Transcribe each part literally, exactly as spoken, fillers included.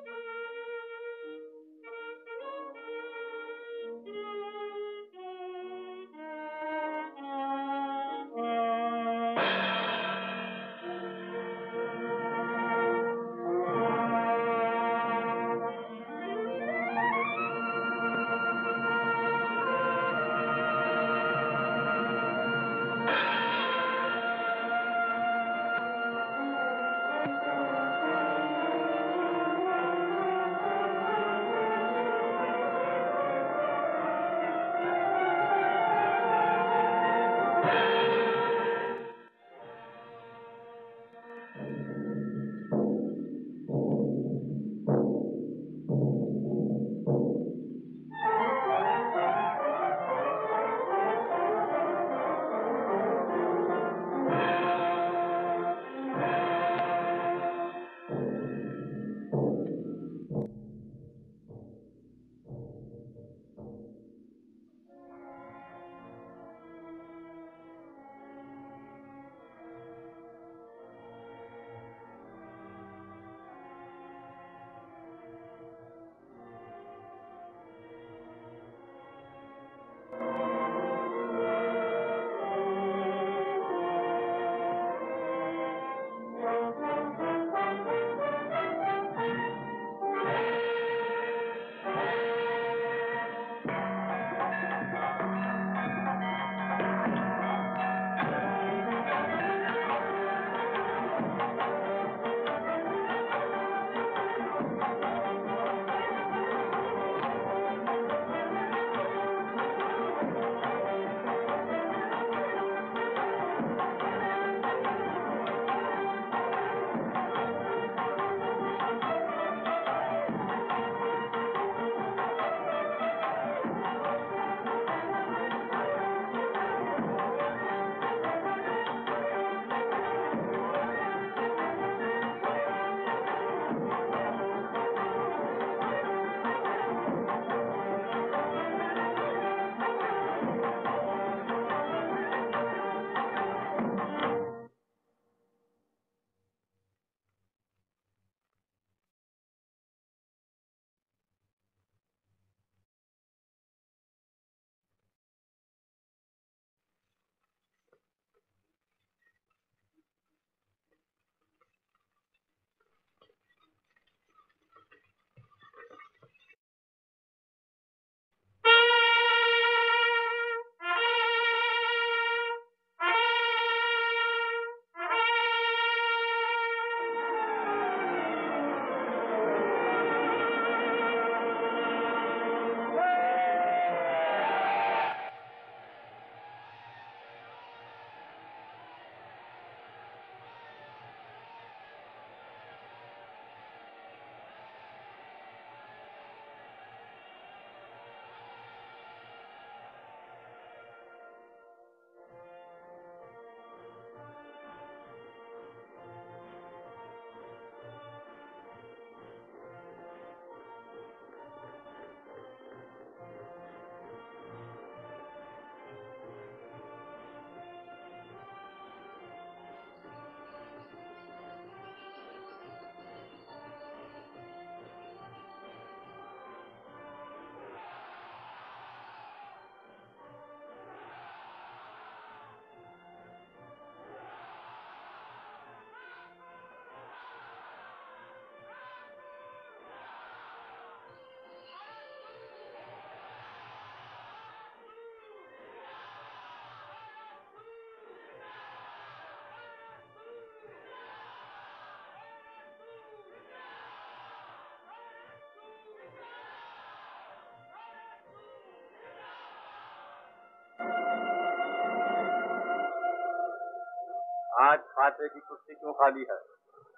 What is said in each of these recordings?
आज फाते की कुर्सी क्यों खाली है?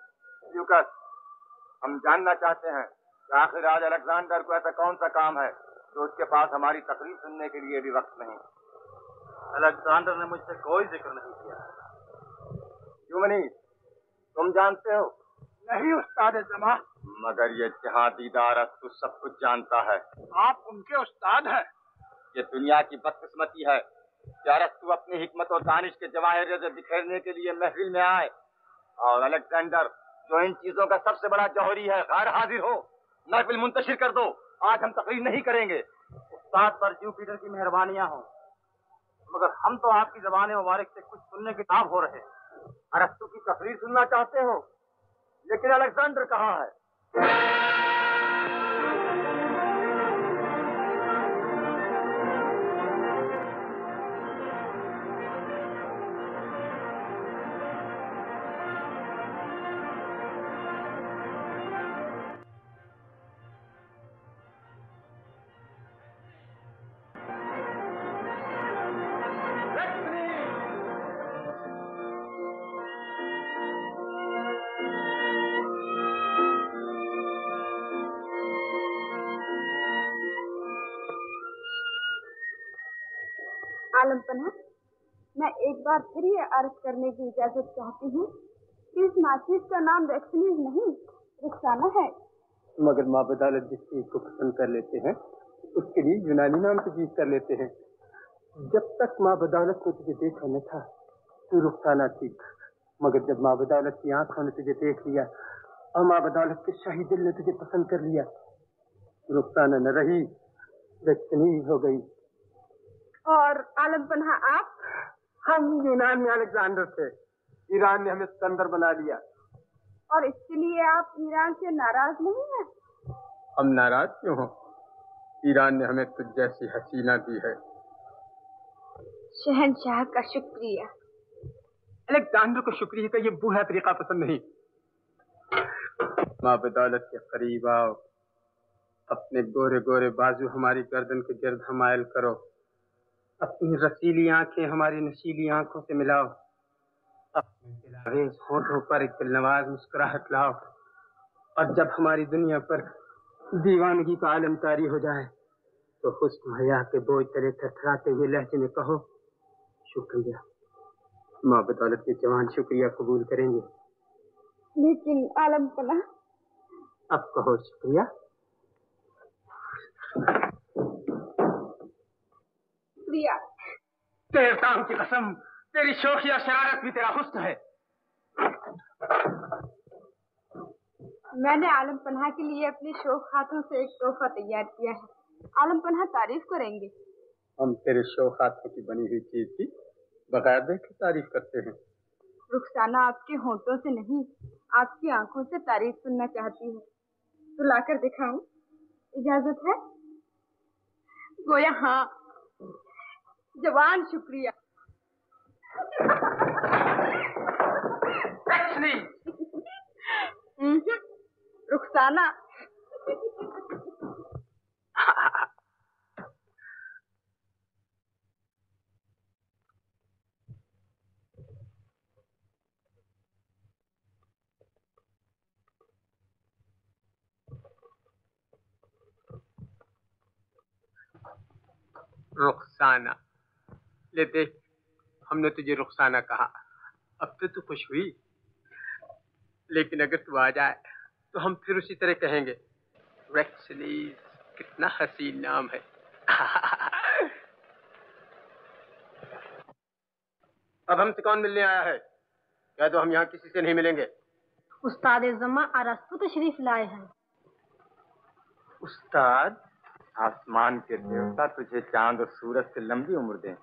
ल्यूकस, हम जानना चाहते हैं कि आखिर आज अलेक्जेंडर को ऐसा कौन सा काम है जो उसके पास हमारी तकरीर सुनने के लिए भी वक्त नहीं। अलेक्जेंडर ने मुझसे कोई जिक्र नहीं किया। क्यों नहीं? तुम जानते हो? नहीं उस्ताद जमा। मगर ये जहाँ दीदार तू सब कुछ जानता है। आप उनके उस्ताद हैं। ये दुनिया की बदकिस्मती है कि अरस्तू अपनी हिकमत और दानिश के जवाहिर बिखेरने के लिए महफिल में आए और अलेक्जेंडर जो इन चीजों का सबसे बड़ा जौहरी है गैर हाजिर हो। महफिल मुंतशिर कर दो। आज हम तकरीर नहीं करेंगे। उस्ताद पर जू पीटर की मेहरबानियां हों, मगर हम तो आपकी ज़बान मुबारक से कुछ सुनने के ताब हो रहे। अरस्तु की तकरीर सुनना चाहते हो, लेकिन अलेक्जेंडर कहाँ है? आलम पन्हा, मैं एक बार फिर ये अर्ज करने की इजाजत चाहती हूँ कि इस नाचीज का नाम वैक्सीनीज नहीं, रुखसाना है। मगर माँ बदौलत जिस चीज को पसंद कर लेते हैं उसके लिए यूनानी नाम से चीज कर लेते हैं। जब तक माँ बदौलत ने तुझे देखा न था तू रुखसाना थी, मगर जब माँ बदौलत की आंखों ने तुझे देख लिया और माँ बदौलत के शाही दिल ने तुझे पसंद कर लिया, रुखसाना न रही, वैक्सीनीज हो गई। और आलम पन्हा आप? हम यूनान में अलेक्जेंडर थे, ईरान ने हमें सिकंदर बना लिया। और इसके लिए आप ईरान से नाराज नहीं हैं? हम नाराज क्यों हों? ईरान ने हमें तुझ जैसी हसीना दी है। शहनशाह का शुक्रिया। अलेक्जेंडर को शुक्रिया का ये बूढ़ा तरीका पसंद नहीं। माँ बदौलत के करीब आओ, अपने गोरे गोरे बाजू हमारी गर्दन के गिर्द हमायल करो, अपनी रसीली आंखें हमारी नशीली आंखों से मिलाओ, अपने दिलावेज होठों पर एक दिलनवाज मुस्कुराहट लाओ, और जब हमारी दुनिया पर दीवानगी का आलम तारी हो जाए तो हुस्न हया के बोझ तले थरथराते हुए लहजे में कहो शुक्रिया। माँ बदौलत के जवान शुक्रिया कबूल करेंगे। लेकिन आलम पन्हा, अब कहो शुक्रिया। शुक्रिया। देवताओं की कसम, तेरी शोखी शरारत भी तेरा हुस्न है। मैंने आलम पन्हा के लिए अपने शोख हाथों से एक तोहफा तैयार किया है। आलम पन्हा तारीफ करेंगे। हम तेरे शोख हाथों की बनी हुई चीज की बगैर देखे तारीफ करते हैं। रुखसाना आपके होठों से नहीं, आपकी आंखों से तारीफ सुनना चाहती है, तो लाकर दिखाऊं? इजाजत है? गोया हाँ। जवान शुक्रिया। रुखसाना। रुखसाना, ले देख, हमने तुझे रुखसाना कहा, अब तो तू खुश हुई। लेकिन अगर तू आ जाए तो हम फिर उसी तरह कहेंगे। वैक्सीनीज कितना हसीन नाम है। अब हमसे कौन मिलने आया है? क्या तो हम यहाँ किसी से नहीं मिलेंगे? उस्ताद जमा अरस्तु तशरीफ लाए हैं। उस्ताद, आसमान के देवता तुझे चांद और सूरज से लंबी उम्र दें।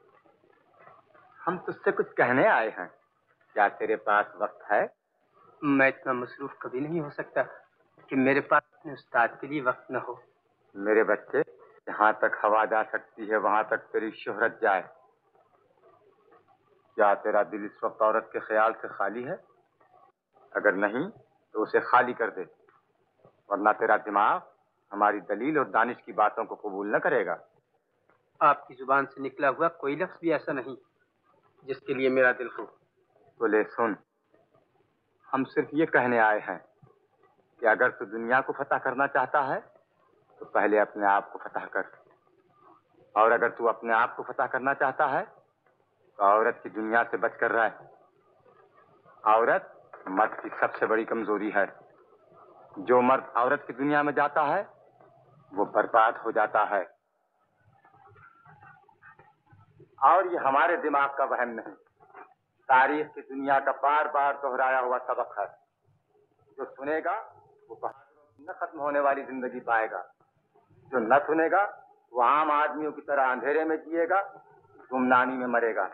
हम तुझसे कुछ कहने आए हैं, क्या तेरे पास वक्त है? मैं इतना मसरूफ कभी नहीं हो सकता कि मेरे पास अपने उस्ताद के लिए वक्त न हो। मेरे बच्चे, जहाँ तक हवा जा सकती है वहां तक तेरी शोहरत जाए। क्या तेरा दिल इस वक्त औरत के ख्याल से खाली है? अगर नहीं तो उसे खाली कर दे, वरना तेरा दिमाग हमारी दलील और दानिश की बातों को कबूल न करेगा। आपकी जुबान से निकला हुआ कोई लफ्ज भी ऐसा नहीं जिसके लिए मेरा दिल हो। तो ले सुन, हम सिर्फ ये कहने आए हैं कि अगर तू दुनिया को फतह करना चाहता है तो पहले अपने आप को फतह कर, और अगर तू अपने आप को फतह करना चाहता है तो औरत की दुनिया से बचकर रह। औरत मर्द की सबसे बड़ी कमजोरी है। जो मर्द औरत की दुनिया में जाता है वो बर्बाद हो जाता है। और ये हमारे दिमाग का वहम नहीं, तारीख की दुनिया का बार बार दोहराया हुआ सबक है। जो सुनेगा वो बहादुरों की न खत्म होने वाली जिंदगी पाएगा। जो न सुनेगा वो आम आदमियों की तरह अंधेरे में जिएगा, गुमनामी में मरेगा।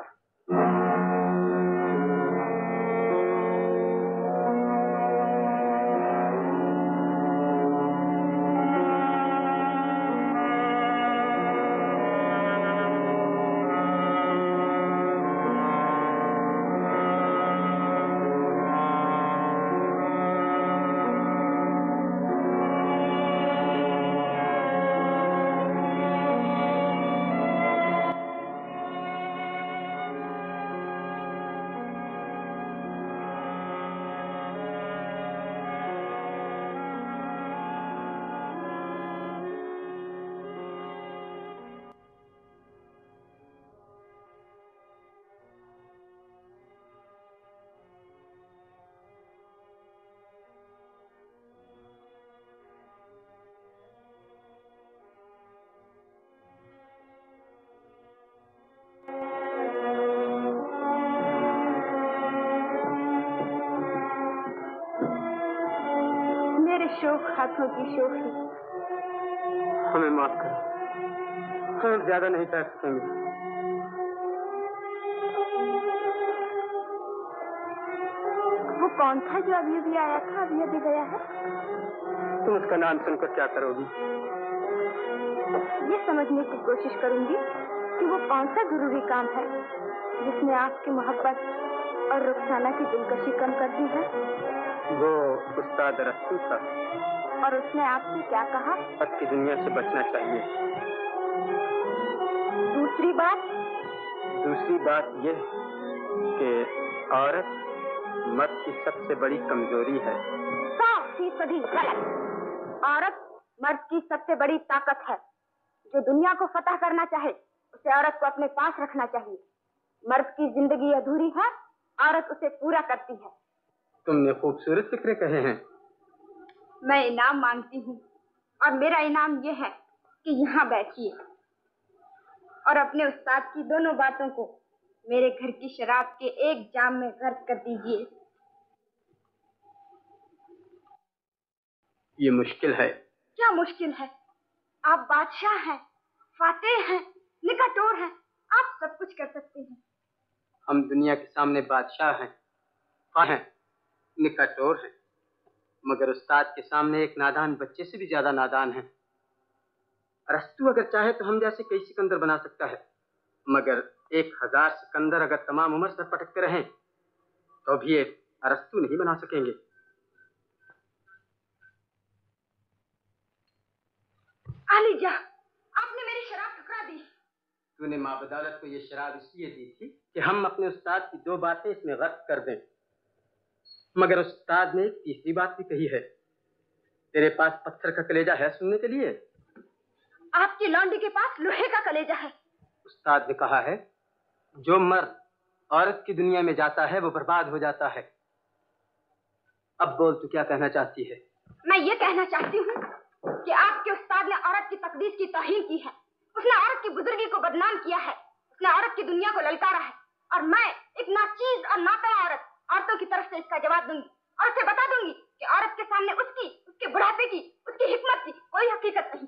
शोक हाथों की शोखी। हमें माफ करो, हम ज्यादा नहीं कर सकेंगे। वो कौन था जो अभी भी आया था, अभी अभी गया है? तुम उसका नाम सुनकर क्या करोगी? ये समझने की कोशिश करूंगी कि वो कौन सा जरूरी काम है जिसने आपकी मोहब्बत और रुखसाना की दिलकशी कम कर दी है। वो उस्ताद रस्तू था। और उसने आपसे क्या कहा? मर्द की दुनिया से बचना चाहिए। दूसरी बात? दूसरी बात ये कि औरत मर्द की सबसे बड़ी कमजोरी है। सौ फीसदी गलत। औरत मर्द की सबसे बड़ी ताकत है। जो दुनिया को फतह करना चाहे उसे औरत को अपने पास रखना चाहिए। मर्द की जिंदगी अधूरी है, औरत उसे पूरा करती है। तुमने खूबसूरत फिक्रे कहे हैं। मैं इनाम मांगती हूँ और मेरा इनाम ये है कि यहाँ बैठिए और अपने उस्ताद की दोनों बातों को मेरे घर की शराब के एक जाम में गर्क कर दीजिए। ये मुश्किल है। क्या मुश्किल है? आप बादशाह हैं, फातेह हैं, निकाटोर हैं, आप सब कुछ कर सकते हैं। हम दुनिया के सामने बादशाह हैं, फातेह हैं, निकाटोर हैं, मगर उस्ताद के सामने एक नादान बच्चे से भी ज्यादा नादान है। अरस्तू अगर चाहे तो हम जैसे कई सिकंदर बना सकता है, मगर एक हजार सिकंदर अगर तमाम उम्र सर पटकते रहें तो भी एक अरस्तू नहीं बना सकेंगे। अली जा, आपने मेरी शराब ठुकरा दी। तूने माँ बदौलत को ये शराब इसलिए दी थी कि हम अपने उस्ताद की दो बातें इसमें गर्क कर दें, मगर उस्ताद ने एक तीसरी बात भी कही है। तेरे पास पत्थर का कलेजा है सुनने के लिए? आपकी लौंडी के पास लोहे का कलेजा है। उस्ताद ने कहा है जो मर्द औरत की दुनिया में जाता है वो बर्बाद हो जाता है। अब बोल तू क्या कहना चाहती है? मैं ये कहना चाहती हूँ कि आपके उस्ताद ने औरत की तकदीस की तौहीन की है। उसने औरत की बुजुर्गी को बदनाम किया है। उसने औरत की दुनिया को ललकारा है और मैं एक नाचीज और नातला औरत औरतों की तरफ से इसका जवाब दूंगी और उसे बता दूंगी कि औरत के सामने उसकी, उसके बुढ़ापे की, उसकी हिकमत की कोई हकीकत नहीं।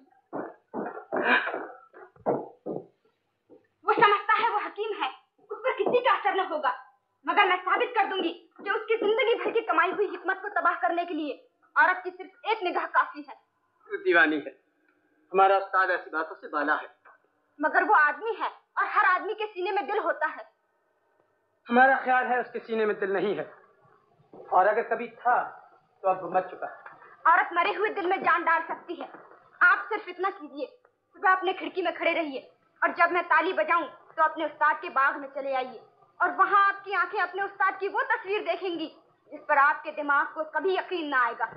वो समझता है वो हकीम है, उस पर किसी का असर न होगा, मगर मैं साबित कर दूंगी कि उसकी जिंदगी भर की कमाई हुई हिकमत को तबाह करने के लिए औरत की सिर्फ एक निगाह काफी है। तू दीवानी है। हमारा उस्ताद ऐसी बातों से बाला है। मगर वो आदमी है और हर आदमी के सीने में दिल होता है। हमारा ख्याल है उसके सीने में दिल नहीं है, और अगर कभी था तो अब मर चुका है। औरत मरे हुए दिल में जान डाल सकती है। आप सिर्फ इतना कीजिए, सुबह अपने खिड़की में खड़े रहिए और जब मैं ताली बजाऊं तो अपने उस्ताद के बाग में चले आइए और वहां आपकी आंखें अपने उस्ताद की वो तस्वीर देखेंगी जिस पर आपके दिमाग को कभी यकीन ना आएगा।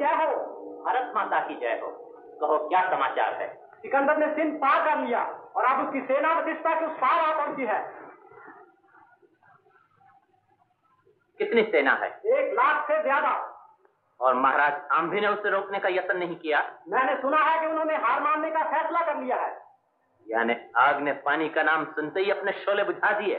जय हो। भारत माता की जय हो। कहो क्या समाचार है? सिकंदर ने सिंध पार कर लिया और अब उसकी सेना बतिस्ता के उस पार आ पहुंची है। कितनी सेना है? एक लाख से ज्यादा। और महाराज आम्भी ने उसे रोकने का यत्न नहीं किया? मैंने सुना है कि उन्होंने हार मानने का फैसला कर लिया है। यानी आग ने पानी का नाम सुनते ही अपने शोले बुझा दिए।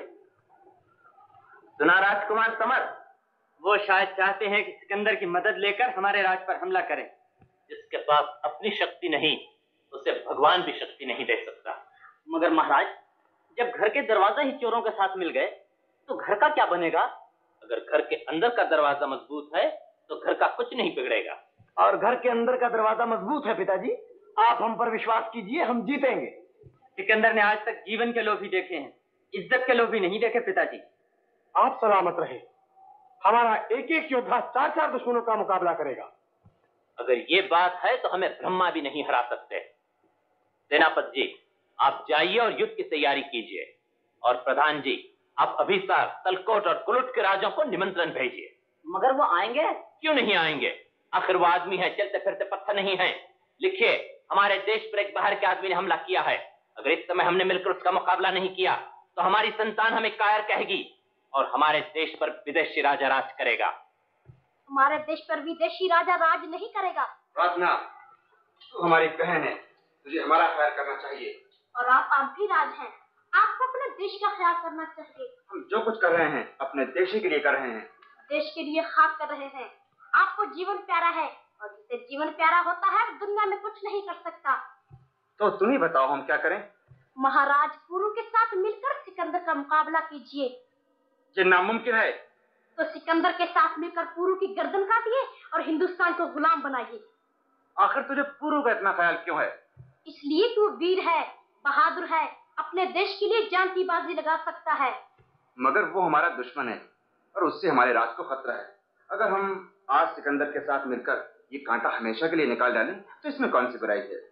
सुना राजकुमार समर? वो शायद चाहते हैं कि सिकंदर की मदद लेकर हमारे राज पर हमला करें। जिसके पास अपनी शक्ति नहीं, उसे भगवान भी शक्ति नहीं दे सकता। मगर महाराज, जब घर के दरवाजे ही चोरों के साथ मिल गए तो घर का क्या बनेगा? अगर घर के अंदर का दरवाजा मजबूत है तो घर का कुछ नहीं बिगड़ेगा। और घर के अंदर का दरवाजा मजबूत है पिताजी। आप हम पर विश्वास कीजिए, हम जीतेंगे। सिकंदर ने आज तक जीवन के लोभी देखे हैं, इज्जत के लोभी नहीं देखे पिताजी। आप सलामत रहे। हमारा एक एक योद्धा चार चार दुश्मनों का मुकाबला करेगा। अगर ये बात है तो हमें ब्रह्मा भी नहीं हरा सकते। सेनापति जी, आप जाइए और युद्ध की तैयारी कीजिए। और प्रधान जी, आप अभिसार, तलकोट और कुलुट के राजों को निमंत्रण भेजिए। मगर वो आएंगे? क्यों नहीं आएंगे? आखिर वो आदमी है, चलते फिरते पत्थर नहीं है। लिखिए, हमारे देश पर एक बाहर के आदमी ने हमला किया है। अगर इस समय हमने मिलकर उसका मुकाबला नहीं किया तो हमारी संतान हमें कायर कहेगी और हमारे देश पर विदेशी राजा राज करेगा। हमारे देश पर विदेशी राजा राज नहीं करेगा। प्रार्थना, तू हमारी बहन है, तुझे हमारा ख्याल करना चाहिए। और आप आप भी राज हैं, आपको अपने देश का ख्याल करना चाहिए। हम जो कुछ कर रहे हैं अपने देश के लिए कर रहे हैं। देश के लिए खाक कर रहे हैं। आपको जीवन प्यारा है और जिसे जीवन प्यारा होता है दुनिया में कुछ नहीं कर सकता। तो तुम ही बताओ हम क्या करें? महाराज पुरु के साथ मिलकर सिकंदर का मुकाबला कीजिए। ये नामुमकिन है। तो सिकंदर के साथ मिलकर पुरु की गर्दन काटिए और हिंदुस्तान को गुलाम बनाइए। आखिर तुझे पुरु का इतना ख्याल क्यों है? इसलिए कि वो वीर है, बहादुर है, अपने देश के लिए जान की बाजी लगा सकता है। मगर वो हमारा दुश्मन है और उससे हमारे राज को खतरा है। अगर हम आज सिकंदर के साथ मिलकर ये कांटा हमेशा के लिए निकाल डालें तो इसमें कौन सी बुराई है?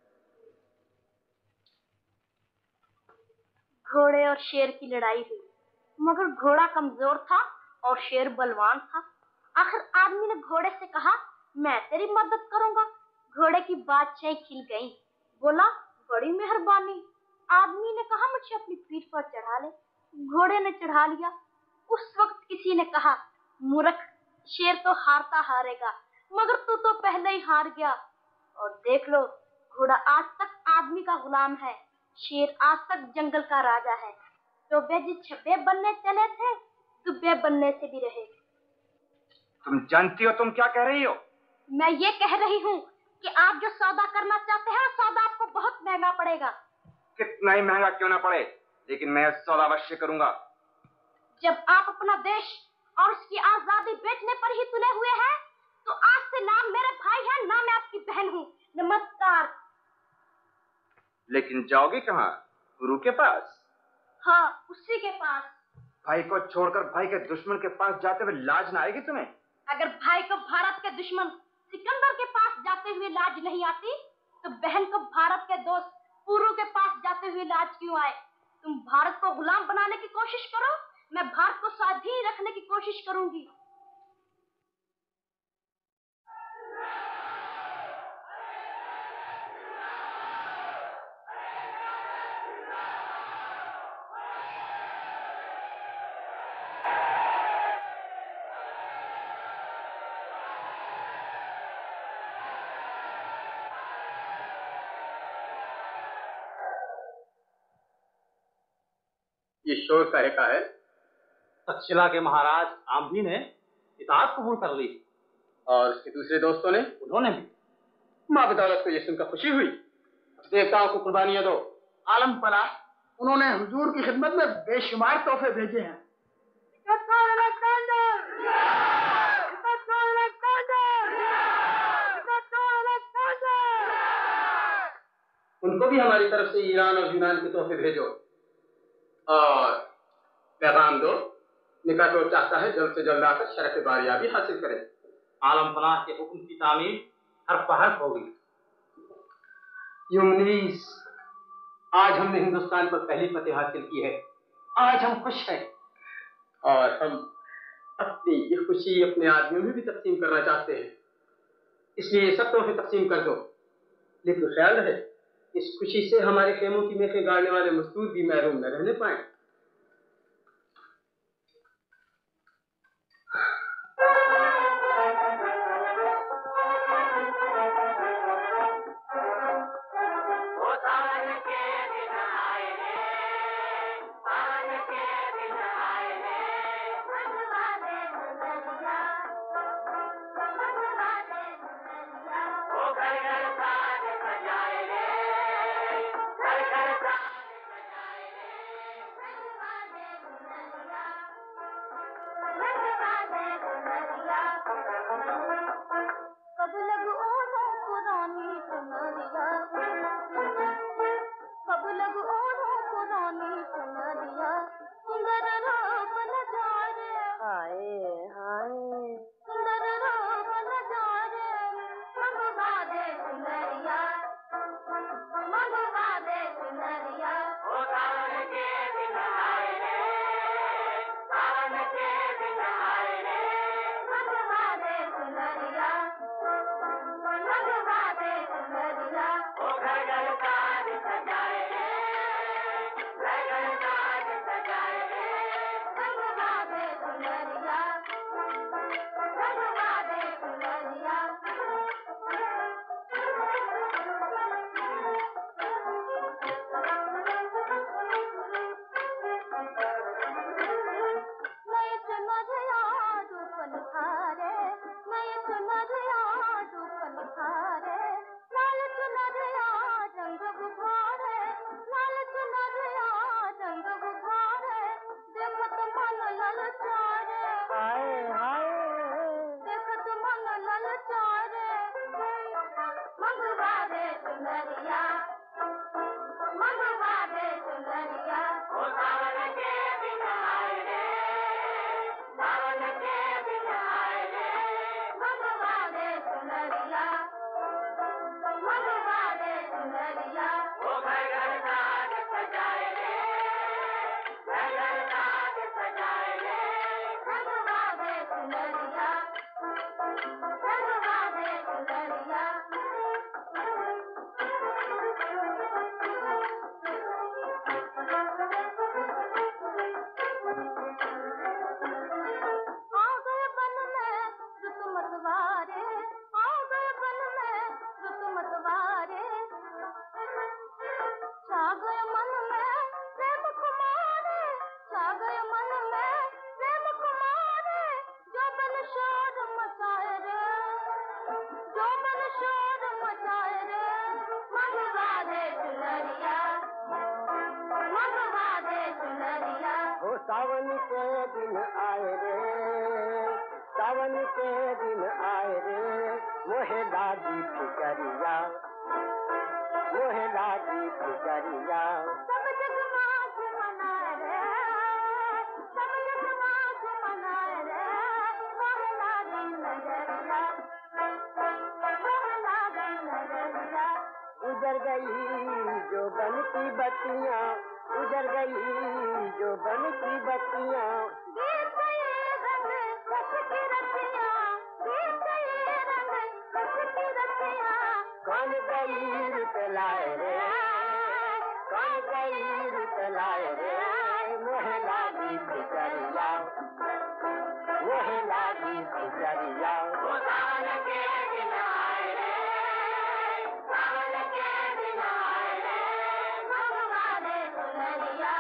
घोड़े और शेर की लड़ाई हुई, मगर घोड़ा कमजोर था और शेर बलवान था। आखिर आदमी ने घोड़े से कहा, मैं तेरी मदद करूंगा। घोड़े की बादशाही खिल गई। बोला, बड़ी मेहरबानी। आदमी ने कहा, मुझे अपनी पीठ पर चढ़ा ले। घोड़े ने चढ़ा लिया। उस वक्त किसी ने कहा, मूर्ख, शेर तो हारता हारेगा, मगर तू तो पहले ही हार गया। और देख लो, घोड़ा आज तक आदमी का गुलाम है, शेर आज तक जंगल का राजा है। तो बेजी छब्बे बनने चले थे, दुब्बे बनने से भी रहे। तुम जानती हो तुम क्या कह रही हो? मैं ये कह रही हूँ कि आप जो सौदा करना चाहते हैं, सौदा आपको बहुत महंगा पड़ेगा। कितना ही महंगा क्यों ना पड़े, लेकिन मैं सौदा अवश्य करूंगा। जब आप अपना देश और उसकी आजादी बेचने पर ही तुले हुए हैं, तो आज से ना मेरे भाई हैं, ना मैं आपकी बहन हूँ। नमस्कार। लेकिन जाओगे कहाँ? गुरु के पास? हाँ, उसी के पास। भाई को छोड़कर भाई के दुश्मन के पास जाते हुए लाज ना आएगी तुम्हें? अगर भाई को भारत के दुश्मन सिकंदर के पास जाते हुए लाज नहीं आती, तो बहन को भारत के दोस्त पुरु के पास जाते हुए लाज क्यों आए? तुम भारत को गुलाम बनाने की कोशिश करो, मैं भारत को स्वाधीन रखने की कोशिश करूंगी। ये शोर काहे का है? तक्षशिला के महाराज आम्भी ने इताअत कबूल कर ली। और उसके दूसरे दोस्तों ने? उन्होंने भी। माँ बदौलत को ये सुनकर खुशी हुई। देवताओं को कुर्बानियां दो। आलम पला, उन्होंने हुजूर की खिदमत में बेशुमार तोहफे भेजे हैं। उनको भी हमारी तरफ से ईरान और यूनान के तोहफे भेजो और पैगाम दो, निकातो चाहता है जल्द से जल्द आकर शरफ बारियाबी हासिल करें। आलम फलाह के हुक्म की तामील हर पहर होगी। यूमनीस, आज हमने हिंदुस्तान पर पहली फतेह हासिल की है। आज हम खुश हैं और हम अपनी ये खुशी अपने आदमियों में भी तकसीम करना चाहते हैं। इसलिए ये सब तोहफे तकसीम कर दो, लेकिन ख्याल रहे इस खुशी से हमारे खेमों की मेखें गाड़ने वाले मजदूर भी महरूम न रहने पाए। सावन के दिन आए रे, सावन के दिन आए रे, मोहे लागी फिकरिया, मोहे लागी फिकरिया। सब जगमग मनाए रे, सब जगमग मनाए रे, मोहे लागी नजरिया, मोहे लागी नजरिया। गुजर गई जो बन की बत्तियाँ, गुजर गई जो बन की बत्तियाँ, गीत ये रंग रस की रतियाँ, गीत ये रंग रस की रतियाँ। कौन गई रुत लाए रे, कौन गई रुत लाए रे, मोहे लागी फिकरिया, मोहे लागी फिकरिया। सावन के दिन आए रे, सावन के दिन आए रे, भगवाने सुनरिया,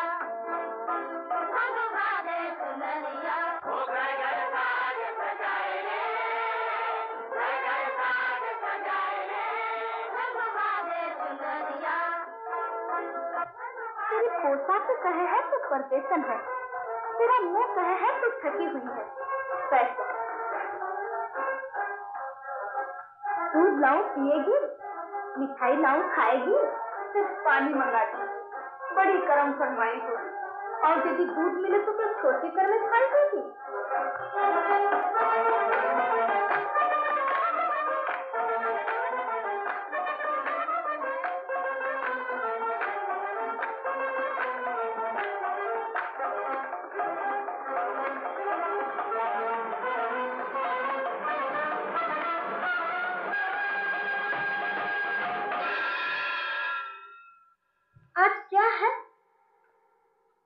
भगवाने सुनरिया। ओ घर घर साज सजाए रे, घर घर साज सजाए रे, भगवाने सुनरिया। तेरी पोशाक तो कहे है तो परदेशन है, तेरा मुंह कहे है तो थकी हुई है। पैसा दूध लाऊं पिएगी, मिठाई लाऊं खाएगी, सिर्फ पानी मंगाती। बड़ी करम फरमाई हो, और यदि दूध मिले तो क्या छोटी कर में खाई देगी।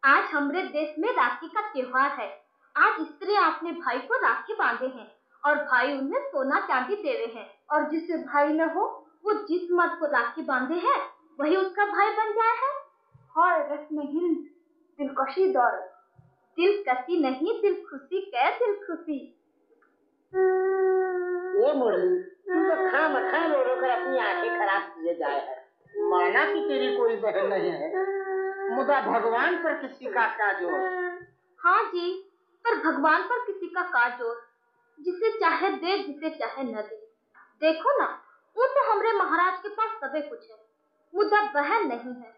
आज हमारे देश में राखी का त्योहार है। आज स्त्रियां अपने भाई को राखी बांधे हैं और भाई उन्हें सोना चांदी दे रहे हैं, और जिसे भाई न हो वो जिस मर्द को राखी बांधे है वही उसका भाई बन जाए है। और रस्म हिंद दिलकशी दौर, दिल कसी नहीं दिल खुशी कै दिल खुशी। ये मुरली तू तो खाम खाम रो रो कर अपनी आंखें खराब किए जाए है। माना कि तेरी कोई बहन नहीं है, मुदा भगवान पर किसी का क्या जोर। हाँ जी, पर भगवान पर किसी का का जोर। जिसे चाहे दे, जिसे चाहे न दे। देखो ना, वो तो हमरे महाराज के पास सबे कुछ है, मुदा बहन नहीं है।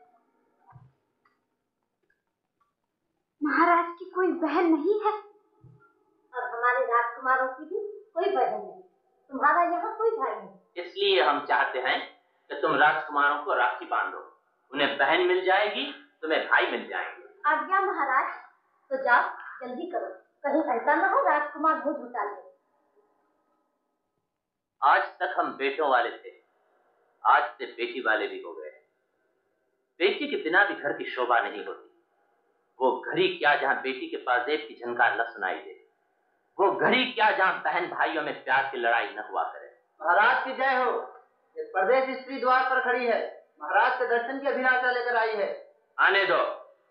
महाराज की कोई बहन नहीं है और हमारे राजकुमारों की भी कोई बहन नहीं। तुम्हारा यहाँ कोई भाई नहीं। इसलिए हम चाहते हैं कि तुम राजकुमारों को राखी बांधो। उन्हें बहन मिल जाएगी, तुम्हें भाई मिल जाएंगे। आज्ञा महाराज। तो जाओ जल्दी करो, कहीं ऐसा न हो राजकुमार मुझ उठा ले। आज तक हम बेटों वाले थे, आज से बेटी वाले भी हो गए। बेटी के बिना भी घर की शोभा नहीं होती। वो घड़ी क्या जहाँ बेटी के पाजेब की झनकार न सुनाई दे, वो घड़ी क्या जहाँ बहन भाइयों में प्यार की लड़ाई न हुआ करे। महाराज की जय हो। ये परदेश स्त्री द्वार पर खड़ी है, महाराज के दर्शन की अभिलाषा लेकर आई है। आने दो।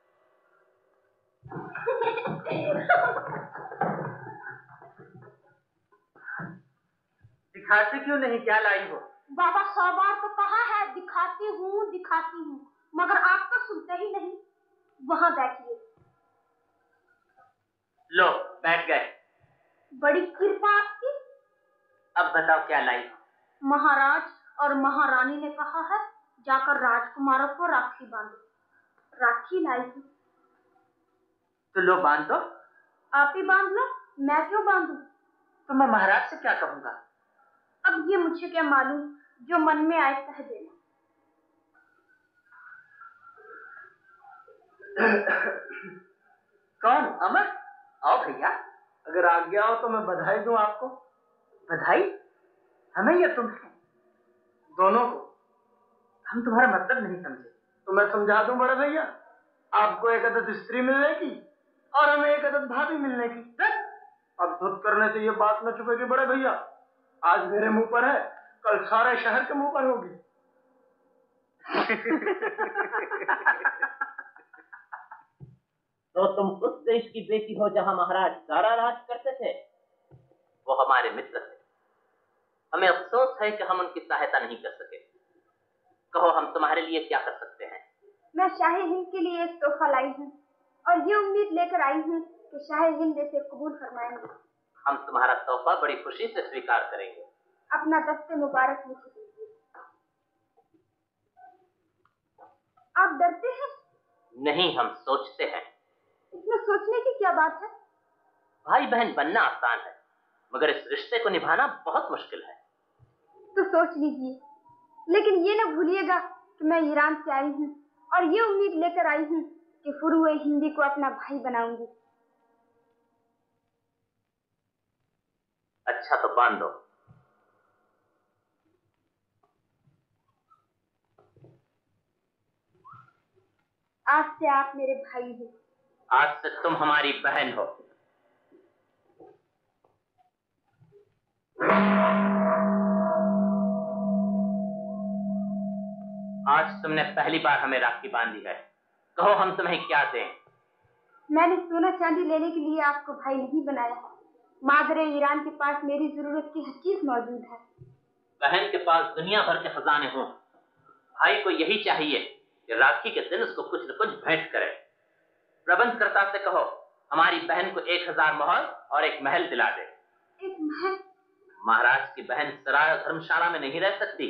दिखाती क्यों नहीं, क्या लाई हो? बाबा सौ बार तो कहा है दिखाती हूँ दिखाती हूँ, मगर आप तो सुनते ही नहीं। वहाँ बैठिए। लो बैठ गए। बड़ी कृपा आपकी। अब बताओ क्या लाई हो? महाराज और महारानी ने कहा है जाकर राजकुमारों को राखी बांधो। राखी लाई हूँ। तो लो बांध दो। आप ही बांध लो, मैं क्यों बांधू? तो मैं महाराज से क्या कहूँगा? अब ये मुझे क्या मालूम, जो मन में आए कह देना। कौन? अमर? आओ भैया। अगर आज्ञा हो तो मैं बधाई दूं आपको। बधाई? हमें या तुम्हें? दोनों को। हम तुम्हारा मतलब नहीं समझे। तो मैं समझा दूं बड़े भैया। आपको एक अदद स्त्री मिलने की और हमें एक अदद भाभी मिलने की। अब धुत करने से ये बात न छुपेगी बड़े भैया। आज मेरे मुंह पर है, कल सारे शहर के मुंह पर होगी। तो तुम उस देश की बेटी हो जहां महाराज सारा राज करते थे। वो हमारे मित्र थे। हमें अफसोस है कि हम उनकी सहायता नहीं कर सके। कहो हम तुम्हारे लिए क्या कर सकते हैं? मैं शाही हिंद के लिए एक तोहफा लाई हूँ और ये उम्मीद लेकर आई हूँ कि शाही हिंद इसे कबूल फरमाएंगे। हम तुम्हारा तोहफा बड़ी खुशी से स्वीकार करेंगे। अपना दस्ते मुबारक लिख दीजिए। आप डरते हैं? नहीं, हम सोचते हैं। इसमें सोचने की क्या बात है? भाई बहन बनना आसान है, मगर इस रिश्ते को निभाना बहुत मुश्किल है। तो सोच लीजिए, लेकिन ये न भूलिएगा कि मैं ईरान से आई हूँ और ये उम्मीद लेकर आई हूँ कि फुरुए हिंदी को अपना भाई बनाऊंगी। अच्छा तो बांध दो। आज से आप मेरे भाई हैं। आज से तुम हमारी बहन हो। आज तुमने पहली बार हमें राखी बांधी है। कहो हम तुम्हें क्या दें? मैंने सोना चांदी लेने के लिए आपको भाई नहीं बनाया है। मादरे ईरान के पास मेरी जरूरत की हर चीज मौजूद है। बहन के पास दुनिया भर के खजाने हों। भाई को यही चाहिए कि राखी के दिन उसको कुछ न कुछ भेंट करे। प्रबंधकर्ता से कहो हमारी बहन को एक हजार मोहर और एक महल दिला दे। एक महल? महाराज की बहन सराय और धर्मशाला में नहीं रह सकती।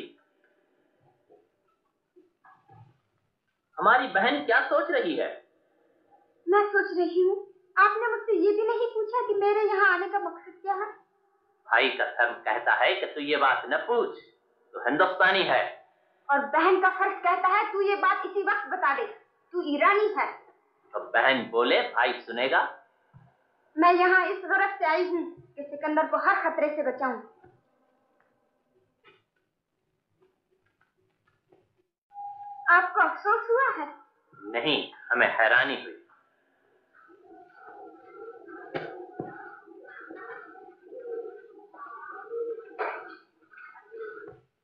हमारी बहन क्या सोच रही है? मैं सोच रही हूँ, आपने मुझसे ये भी नहीं पूछा कि मेरे यहाँ आने का मकसद क्या है। भाई का धर्म कहता है कि तू ये बात न पूछ, तू हिंदुस्तानी है। और बहन का फर्ज कहता है तू ये बात इसी वक्त बता दे, तू ईरानी है। तो बहन बोले भाई सुनेगा। मैं यहाँ इस गरज से आई हूँ कि सिकंदर को हर खतरे से बचाऊं। आपको अफसोस हुआ है? नहीं, हमें हैरानी हुई।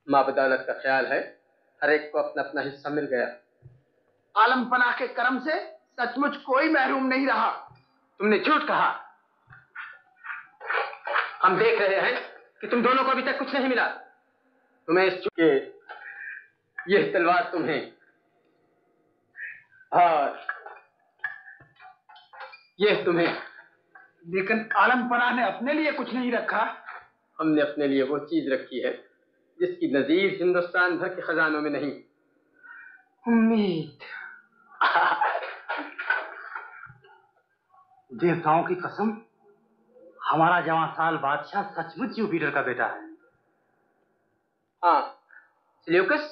माँ बदौलत का ख्याल है हर एक को अपना अपना हिस्सा मिल गया। आलम पनाह के करम से सचमुच कोई महरूम नहीं रहा। तुमने झूठ कहा। हम देख रहे हैं कि तुम दोनों को अभी तक कुछ नहीं मिला। तुम्हें इस चुके यह तलवार तुम्हें और यह तुम्हें। लेकिन आलम पनाह ने अपने लिए कुछ नहीं रखा। हमने अपने लिए वो चीज रखी है जिसकी नजीर हिंदुस्तान भर के खजानों में नहीं। उम्मीद। देवताओं की कसम, हमारा जवां साल बादशाह सचमुच यूपीटर का बेटा है। हाँ सिल्यूकस,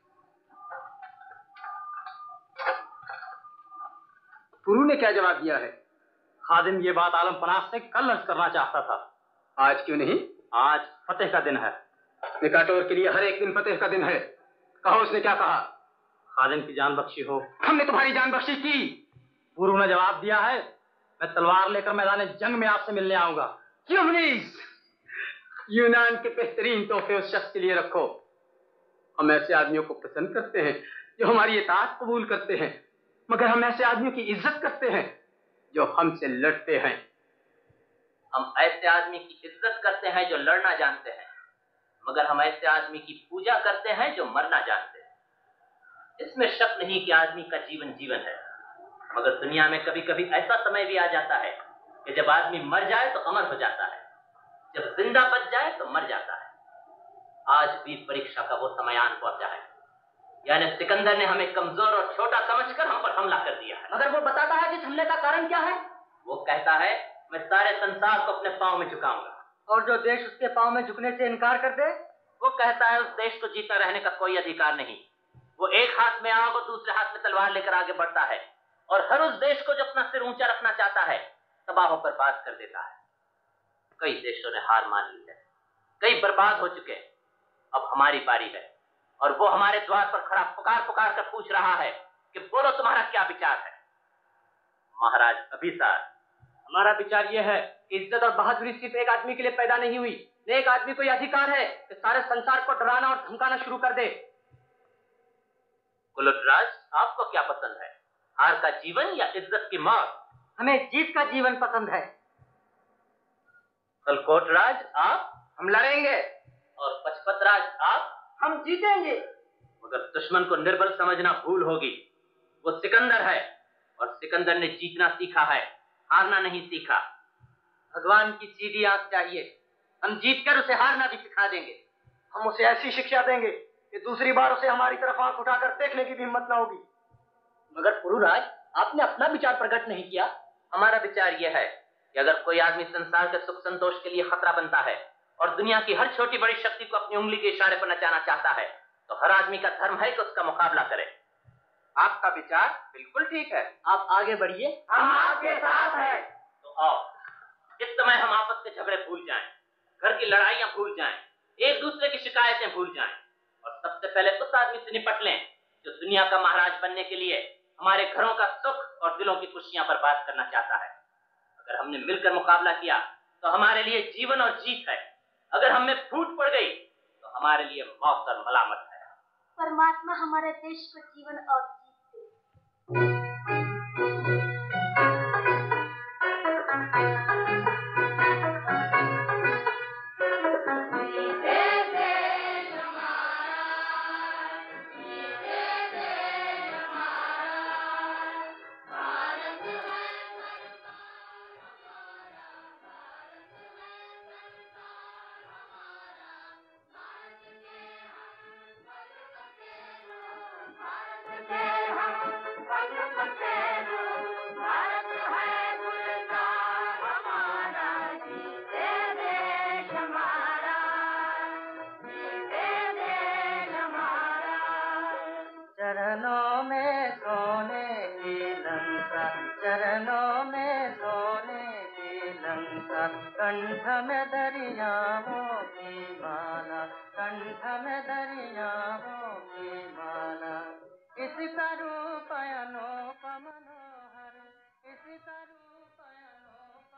पुरू ने क्या जवाब दिया है? खादिम ये बात आलम पनाह से कल अर्ज करना चाहता था। आज क्यों नहीं? आज फतेह का दिन है। निकाटोर के लिए हर एक दिन फतेह का दिन है। कहो उसने क्या कहा? खादिम की जान बख्शी हो। हमने तुम्हारी जान बख्शी की। पुरू ने जवाब दिया है, मैं तलवार लेकर मैदान जंग में आपसे मिलने आऊंगा। क्यों प्लीज? यूनान के बेहतरीन तोहफे उस शख्स के लिए रखो। हम ऐसे आदमियों को पसंद करते हैं जो हमारी इताअत कबूल करते हैं, मगर हम ऐसे आदमियों की इज्जत करते हैं जो हमसे लड़ते हैं। हम ऐसे आदमी की इज्जत करते हैं जो लड़ना जानते हैं, मगर हम ऐसे आदमी की पूजा करते हैं जो मरना जानते हैं। इसमें शक नहीं कि आदमी का जीवन जीवन है, मगर दुनिया में कभी कभी ऐसा समय भी आ जाता है कि जब आदमी मर जाए तो अमर हो जाता है, जब जिंदा बच जाए तो मर जाता है। आज भी परीक्षा का वो समय आन पहुंचा है, यानी सिकंदर ने हमें कमजोर और छोटा समझकर हम पर हमला कर दिया है। मगर वो बताता है कि इस हमले का कारण क्या है? वो कहता है मैं सारे संसार को अपने पांव में झुकाऊंगा, और जो देश उसके पांव में झुकने से इनकार कर दे, वो कहता है उस देश को जीता रहने का कोई अधिकार नहीं। वो एक हाथ में आग और दूसरे हाथ में तलवार लेकर आगे बढ़ता है, और हर उस देश को जो अपना सिर ऊंचा रखना चाहता है तबाह होकर बात कर देता है। कई देशों ने हार मान ली है, कई बर्बाद हो चुके। अब हमारी बारी है, और वो हमारे द्वार पर खड़ा पुकार पुकार कर पूछ रहा है कि बोलो तुम्हारा क्या विचार है। महाराज अभिसार, हमारा विचार यह है कि इज्जत और बहादुरी सिर्फ एक आदमी के लिए पैदा नहीं हुई। एक आदमी को यह अधिकार है कि सारे संसार को डराना और धमकाना शुरू कर दे। कुलराज, आपको क्या पसंद है, हार का जीवन या इज्जत की मौत? हमें जीत का जीवन पसंद है। कलकोटराज, आप? हम लड़ेंगे। और पचपतराज, आप? हम जीतेंगे। मगर दुश्मन को निर्बल समझना भूल होगी। वो सिकंदर है, और सिकंदर ने जीतना सीखा है, हारना नहीं सीखा। भगवान की सीधी आंख चाहिए। हम जीतकर उसे हारना भी सिखा देंगे। हम उसे ऐसी शिक्षा देंगे कि दूसरी बार उसे हमारी तरफ आंख उठाकर देखने की भी हिम्मत ना होगी। मगर पुरुराज, आपने अपना विचार प्रकट नहीं किया। हमारा विचार यह है कि अगर कोई आदमी संसार के सुख संतोष के लिए खतरा बनता है और दुनिया की हर छोटी बड़ी शक्ति को अपनी उंगली के इशारे पर नचाना चाहता है, तो हर आदमी का धर्म है कि उसका मुकाबला करे। आपका विचार बिल्कुल ठीक है। आप आगे बढ़िए, हम आपके साथ हैं। तो आओ, इस समय हम आपस के झगड़े भूल जाएं, घर की लड़ाइयां भूल जाएं, एक दूसरे की शिकायतें भूल जाएं, और सबसे पहले उस आदमी से निपट लें जो दुनिया का महाराज बनने के लिए हमारे घरों का सुख और दिलों की खुशियां बर्बाद करना चाहता है। अगर हमने मिलकर मुकाबला किया तो हमारे लिए जीवन और जीत है। अगर हम में फूट पड़ गई तो हमारे लिए मौत और मलामत है। परमात्मा हमारे देश को जीवन और जीत दे। चरणों में सोने की लंका, चरणों में सोने की लंका, कंठ में दरियाओं की माला, कंठ में दरियाओं की माला। इसका रूप अनोप मनोहर, इसका रूप अनोप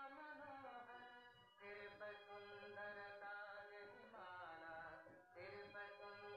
मनोहर, सिर पर सुंदर ताज हिमाला, सिर पर सुंदर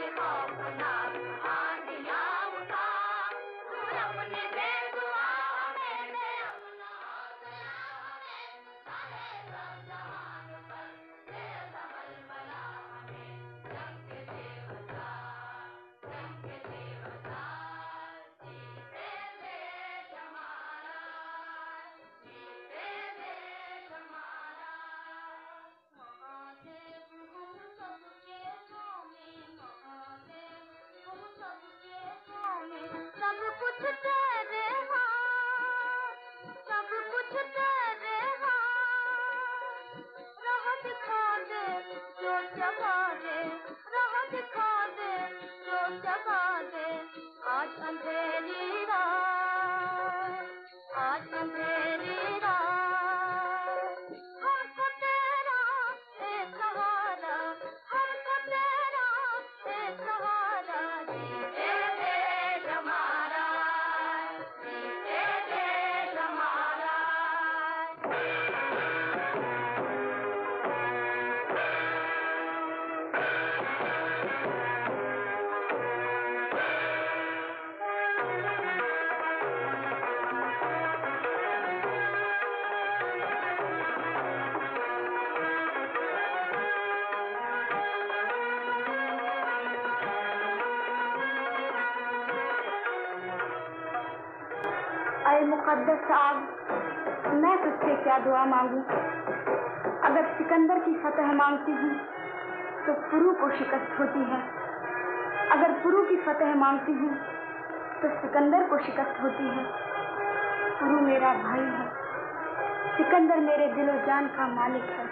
मुकद्दस साहब, मैं तुझसे क्या दुआ मांगू? अगर सिकंदर की फतह मांगती हूँ तो पुरू को शिकस्त होती है, अगर पुरू की फतह मांगती हूँ तो सिकंदर को शिकस्त होती है। पुरू मेरा भाई है, सिकंदर मेरे दिलो जान का मालिक है,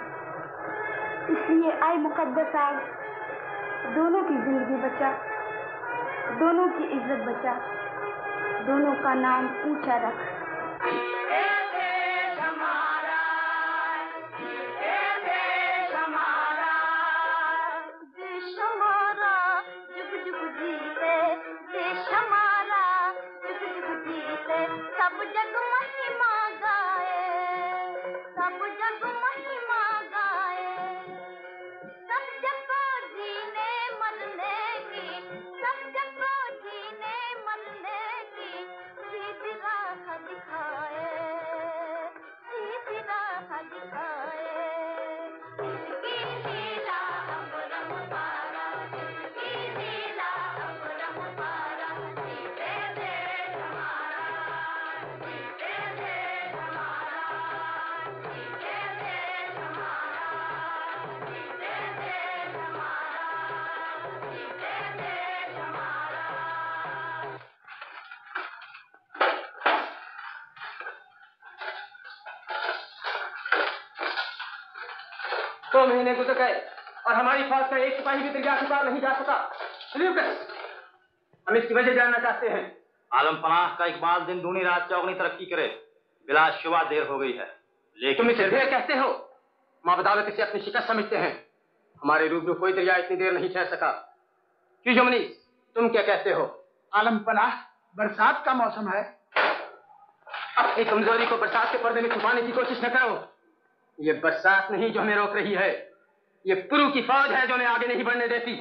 इसलिए आए मुकद्दस साहब, दोनों की जिंदगी बचा, दोनों की इज्जत बचा, दोनों का नाम ऊंचा रख। दो महीने गुजर गए और हमारी फौज का एक सिपाही भी दरिया के पार नहीं जा सका। हम इसकी वजह जानना चाहते हैं। आलम पनाह का इकबाल दिन दूनी रात चौगनी तरक्की करे, बिला शुबा देर हो गई है, लेकिन तुम इसे देर कहते हो? माँ बदावत इसे अपनी शिकस्त समझते हैं। हमारे रूबरू कोई दरिया इतनी देर नहीं ठहर सका। क्यों जमनी, तुम क्या कहते हो? आलम पनाह, बरसात का मौसम है। अपनी कमजोरी को बरसात के पर्दे में छुपाने की कोशिश न करो। ये बरसात नहीं जो हमें रोक रही है, ये पुरू की फौज है जो हमें आगे नहीं बढ़ने देती।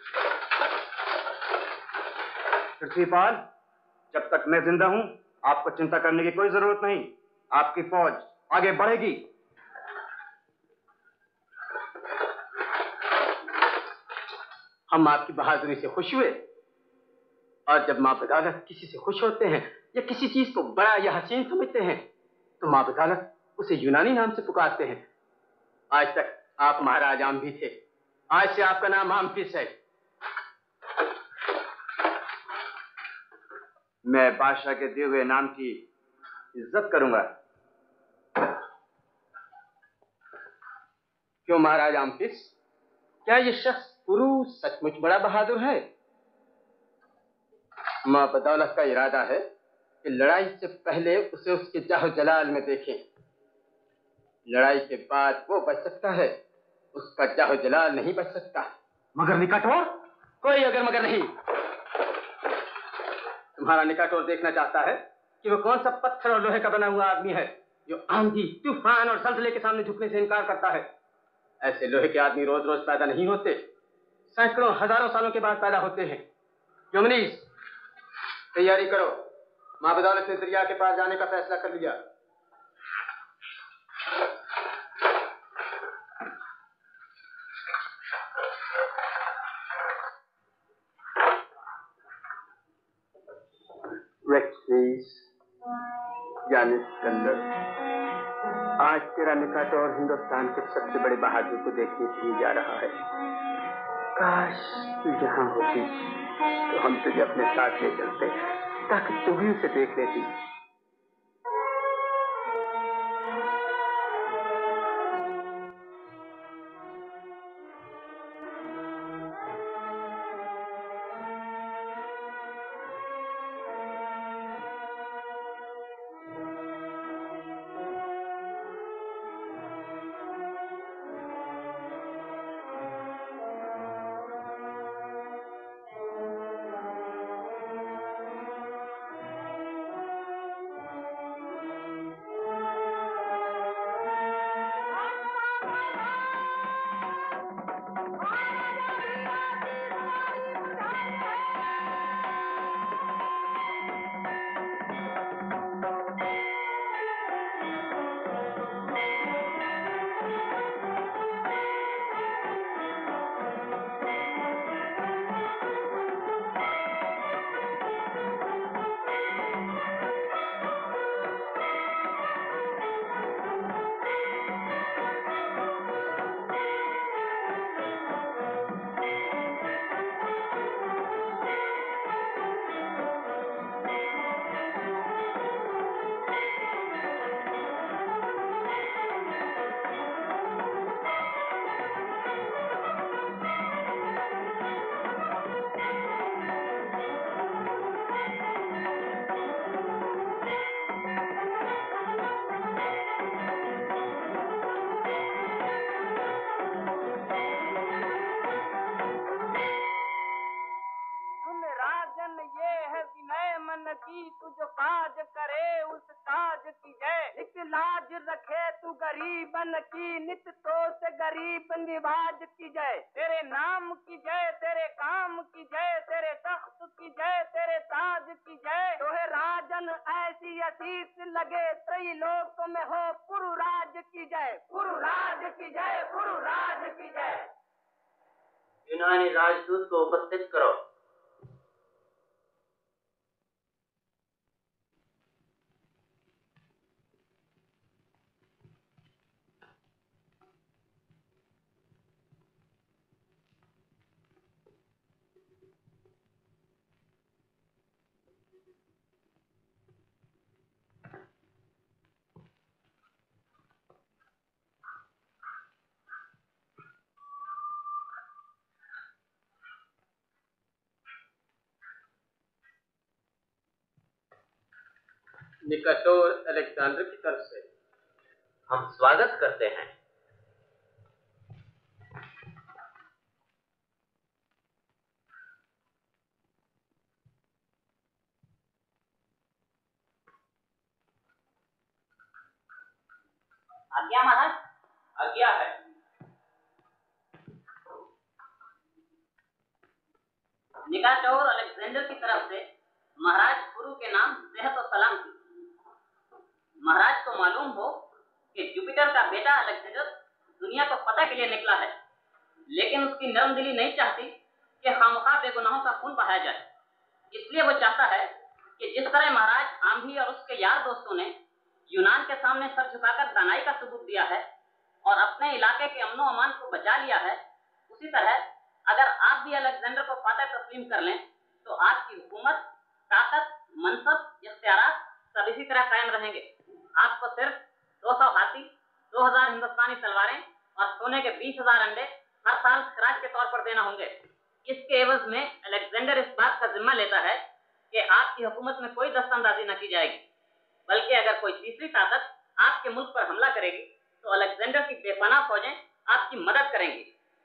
पृथ्वीपाल, जब तक मैं जिंदा हूं आपको चिंता करने की कोई जरूरत नहीं, आपकी फौज आगे बढ़ेगी। हम आपकी बहादुरी से खुश हुए, और जब माँ बदालत किसी से खुश होते हैं या किसी चीज को बड़ा या हसीन समझते हैं तो माँ बदालत उसे यूनानी नाम से पुकारते हैं। आज तक आप महाराज आम भी थे, आज से आपका नाम आमफिस है। मैं बादशाह के दिए हुए नाम की इज्जत करूंगा। क्यों महाराज आमफिस, क्या ये शख्स पुरू सचमुच बड़ा बहादुर है? माँ बदौलत का इरादा है कि लड़ाई से पहले उसे उसके जाहो जलाल में देखें। लड़ाई के बाद वो बच सकता है, उसका जाहो जलाल नहीं बच सकता। मगर निकाटोर? कोई अगर मगर नहीं। तुम्हारा निकाटोर देखना चाहता है कि वो कौन सा पत्थर और लोहे का बना हुआ आदमी है जो आंधी, तूफान और जल्जले के सामने झुकने से इनकार करता है। ऐसे लोहे के आदमी रोज रोज पैदा नहीं होते, सैकड़ों हजारों सालों के बाद पैदा होते हैं। युमनीस, तैयारी करो, माँ बदौलत ने दरिया के पार जाने का फैसला कर लिया। यानी सिकंदर, आज तेरा निकट और हिंदुस्तान के सबसे बड़े बहादुर को देखने के लिए जा रहा है। काश तू यहाँ होती तो हम तुझे अपने साथ ले चलते ताकि तू भी उसे देख लेती। की तू जो काज करे उस काज की जय, एक लाज रखे तू गरीबन की नित तो से गरीब निवाज की जय। तेरे नाम की जय, तेरे काम की जय, तेरे तख्त की जय, तेरे ताज की जय। तोहे राजन ऐसी असीस लगे त्रैलोक में हो पुरु राज की जय, पुरु राज की जय, पुरु राज की जय। यूनानी राजदूत को उपस्थित करो। निकटोर अलेक्जेंडर की तरफ से हम स्वागत करते हैं। आज्ञा महाराज। आज्ञा है। निकाटोर अलेक्जेंडर की तरफ से महाराज पुरु के नाम सेहत और सलाम की। महाराज को मालूम हो कि जुपिटर का बेटा अलेक्जेंडर दुनिया को पता के लिए निकला है, लेकिन उसकी नरम दिली नहीं चाहती कि खामखा बेगुनाहों का खून बहाया जाए। इसलिए वो चाहता है कि जिस तरह महाराज आंधी और उसके यार दोस्तों ने यूनान के सामने सर झुकाकर दानाई का सबूत दिया है और अपने इलाके के अमनो अमान को बचा लिया है, उसी तरह अगर आप भी अलेक्जेंडर को फातह तस्लीम कर लें तो आपकी हुकूमत, ताकत, मनसब, इख्तियारात सब इसी तरह कायम रहेंगे। आपको सिर्फ दो सौ हाथी, दो हजार हिंदुस्तानी तलवारें और सोने के बीस हजार अंडे हर साल खराज के तौर पर देना होंगे। इसके एवज में अलेक्जेंडर इस बात का जिम्मा लेता है कि आपकी हुकूमत में कोई दस्तंदाजी न की जाएगी, बल्कि अगर कोई तीसरी ताकत आपके मुल्क पर हमला करेगी तो अलेक्जेंडर की बेपनाह फौजें आपकी मदद करेंगी।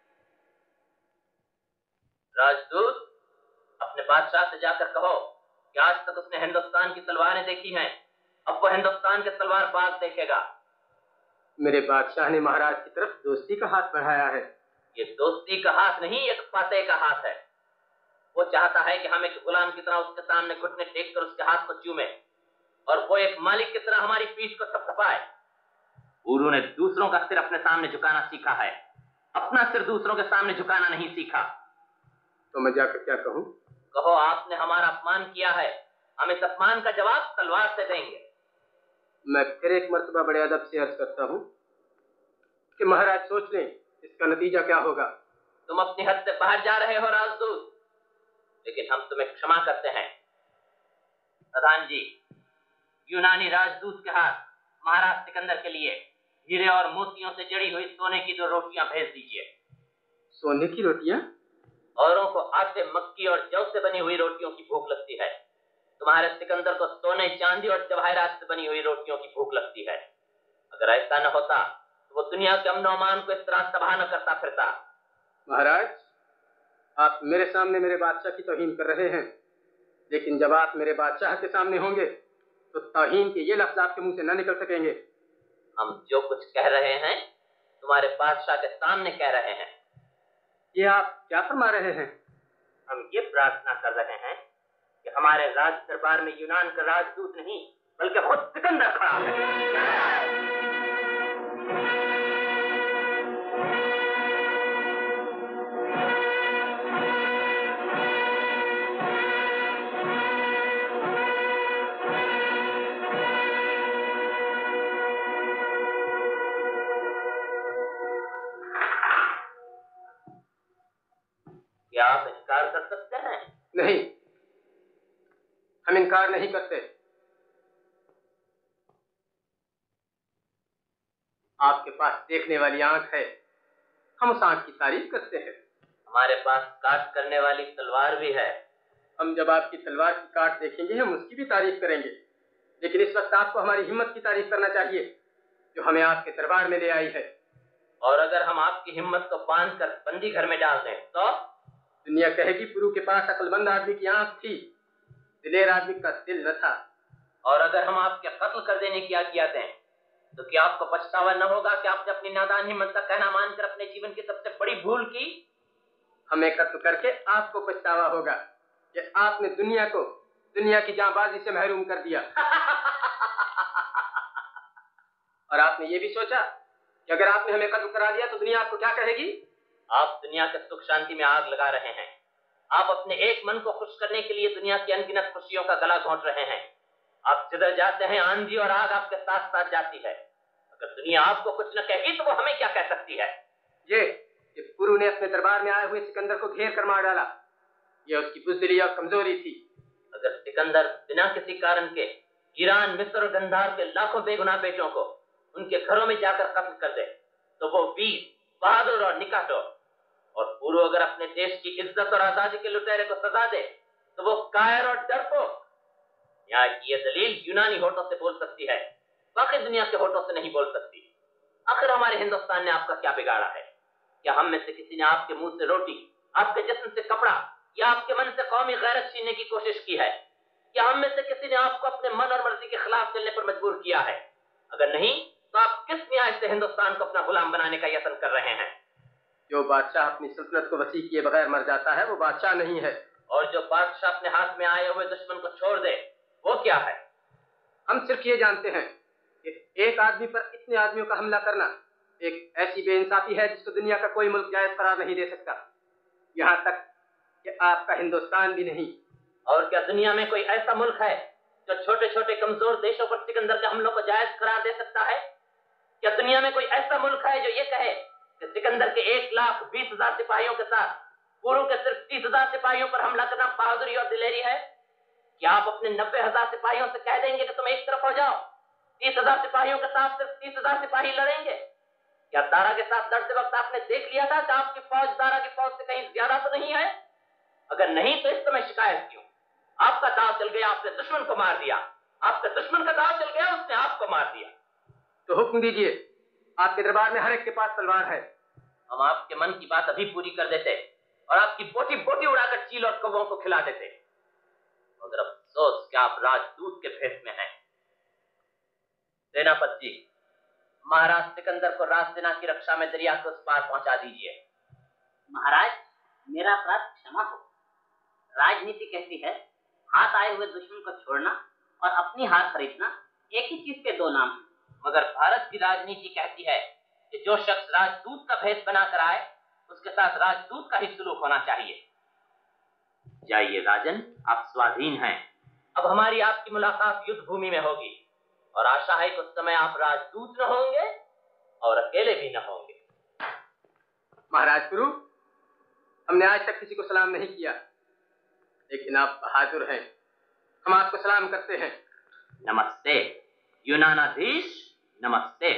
राजदूत, अपने बादशाह से जाकर कहो कि आज तक उसने हिंदुस्तान की तलवारें देखी हैं, अब वो हिंदुस्तान के तलवार बाज देखेगा। मेरे बादशाह ने महाराज की तरफ दोस्ती का हाथ बढ़ाया है। ये दोस्ती का हाथ नहीं, एक फातेह का हाथ है। वो चाहता है कि हम एक गुलाम की तरह उसके सामने घुटने टेक कर उसके हाथ को चूमे और वो एक मालिक की तरह हमारी पीठ को थपथपाए। पुरू ने दूसरों का सिर अपने सामने झुकाना सीखा है, अपना सिर दूसरों के सामने झुकाना नहीं सीखा। तो मैं जाकर क्या कहूँ? कहो आपने हमारा अपमान किया है, हम इस अपमान का जवाब तलवार से देंगे। मैं फिर एक मर्तबा बड़े अदब से अर्ज करता हूँ कि महाराज सोच लें इसका नतीजा क्या होगा। तुम अपनी हद से बाहर जा रहे हो राजदूत, लेकिन हम तुम्हें क्षमा करते हैं। प्रधान जी, यूनानी राजदूत के हाथ महाराज सिकंदर के लिए हीरे और मोतियों से जड़ी हुई सोने की दो रोटियां भेज दीजिए। सोने की रोटियां? औरों को आटे, मक्की और जौ से बनी हुई रोटियों की भूख लगती है, तुम्हारे सिकंदर को सोने, चांदी और जवाहरात से बनी हुई रोटियों की भूख लगती है। अगर ऐसा न होता तो वो दुनिया के अमन अमान को इस तरह तबाह न करता फिरता। महाराज, आप मेरे सामने मेरे बादशाह की तौहीन कर रहे हैं, लेकिन जब आप मेरे बादशाह के सामने होंगे तो तौहीन के ये लफ्ज आपके मुंह से न निकल सकेंगे। हम जो कुछ कह रहे हैं तुम्हारे बादशाह के सामने कह रहे हैं। ये आप क्या फरमा रहे हैं? हम ये प्रार्थना कर रहे हैं कि हमारे राज दरबार में यूनान का राजदूत नहीं बल्कि खुद सिकंदर खड़ा है। क्या आप इनकार कर सकते हैं? नहीं, हम इनकार नहीं करते। आपके पास देखने वाली आंख है, हम उस आंख की तारीफ करते हैं। हमारे पास काट करने वाली तलवार भी है। हम जब आपकी तलवार की काट देखेंगे हम उसकी भी तारीफ करेंगे, लेकिन इस वक्त आपको हमारी हिम्मत की तारीफ करना चाहिए जो हमें आपके दरबार में ले आई है। और अगर हम आपकी हिम्मत को बांध कर बंदी घर में डाल दें तो दुनिया कहेगी पुरू के पास अक्लमंद आदमी की आंख थी, दिलेर आदमी का दिल न था। और अगर हम आपके कत्ल कर देने की आज्ञा दें तो क्या आपको पछतावा न होगा कि आपने अपनी नादान हिम्मत का कहना मानकर अपने जीवन की सबसे बड़ी भूल की? हमें कत्ल करके आपको पछतावा होगा कि आपने दुनिया को दुनिया की जांबाजी से महरूम कर दिया। और आपने ये भी सोचा कि अगर आपने हमें कत्ल करा दिया तो दुनिया आपको क्या कहेगी? आप दुनिया के सुख शांति में आग लगा रहे हैं। आप अपने एक मन को खुश करने के लिए दुनिया की अनगिनत खुशियों का गला घोंट रहे हैं। आप जिधर जाते हैं आंधी और आग आपके साथ साथ जाती है। अगर दुनिया आपको कुछ न कहेगी तो वो हमें क्या कह सकती है? ये कि पुरू ने अपने दरबार में आए हुए सिकंदर को घेर कर मार डाला, ये उसकी बुज़दिली और कमजोरी थी। अगर सिकंदर बिना किसी कारण के ईरान, मिस्र और गंधार के लाखों बेगुनाह बेटों को उनके घरों में जाकर कत्ल कर दे तो वो वीर, बहादुर और निकाटो। और पुरू अगर अपने देश की इज्जत और आजादी के लुटेरे को सजा दे तो वो कायर और डरपोक। यहाँ की ये दलील यूनानी होठों से बोल सकती है, बाकी दुनिया के होठों से नहीं बोल सकती। आखिर हमारे हिंदुस्तान ने आपका क्या बिगाड़ा है? क्या हम में से किसी ने आपके मुंह से रोटी, आपके जिस्म से कपड़ा या आपके मन से कौमी गैरत छीनने की कोशिश की है? क्या हम में से किसी ने आपको अपने मन और मर्जी के खिलाफ चलने पर मजबूर किया है? अगर नहीं तो आप किस न्याय से हिंदुस्तान को अपना गुलाम बनाने का यत्न कर रहे हैं? जो बादशाह अपनी सल्तनत को वसी किए बगैर मर जाता है वो बादशाह नहीं है। और जो बादशाह अपने हाथ में आए हुए दुश्मन को छोड़ दे वो क्या है? हम सिर्फ ये जानते हैं कि एक आदमी पर इतने आदमियों का हमला करना एक ऐसी बेइंसाफी है जिसको दुनिया का कोई मुल्क जायज करार नहीं दे सकता, यहाँ तक कि आपका हिंदुस्तान भी नहीं। और क्या दुनिया में कोई ऐसा मुल्क है जो छोटे छोटे कमजोर देशों पर सिकंदर के हमलों को जायज करार दे सकता है? क्या दुनिया में कोई ऐसा मुल्क है जो ये कहे कि सिकंदर के एक लाख बीस हजार सिपाहियों के साथ पुरू के सिर्फ तीस हजार सिपाहियों पर हमला करना बहादुरी और दिलेरी है? क्या आप अपने नब्बे हजार सिपाहियों से कह देंगे कि तुम एक तरफ हो जाओ, तीस हजार सिपाहियों के साथ सिर्फ तीस हजार सिपाही लड़ेंगे? क्या दारा के साथ लड़ते वक्त आपने देख लिया था कि आपकी फौज दारा की फौज से कहीं ज्यादा तो नहीं है? अगर नहीं तो इस समय शिकायत क्यों? आपका दाव चल गया, आपने दुश्मन को मार दिया। आपके दुश्मन का दाव चल गया, उसने आपको मार दिया। तो हुक्म दीजिए, आपके दरबार में हर एक के पास तलवार है। हम आपके मन की बात अभी पूरी कर देते और आपकी बोटी बोटी उड़ाकर चील और कौवों को खिला देते, मगर अफसोस कि आप राजदूत के भेष में हैं। सेनापति जी, महाराज सिकंदर को राजसेना की रक्षा में दरिया के उस पार पहुंचा दीजिए महाराज, मेरा अपराध क्षमा हो। राजनीति कहती है हाथ आए हुए दुश्मन को छोड़ना और अपनी हार खरीदना एक ही चीज के दो नाम हैं। मगर भारत की राजनीति कहती है कि जो शख्स राजदूत का भेष बनाकर आए उसके साथ राजदूत का ही सलूक होना चाहिए। जाइए राजन, आप स्वाधीन हैं। अब हमारी आपकी मुलाकात युद्ध भूमि में होगी और आशा है कि उस समय आप राजदूत न होंगे और अकेले भी न होंगे। महाराज पुरु, हमने आज तक किसी को सलाम नहीं किया, लेकिन आप बहादुर हैं, हम आपको सलाम करते हैं। नमस्ते यूनानाधीश, नमस्ते।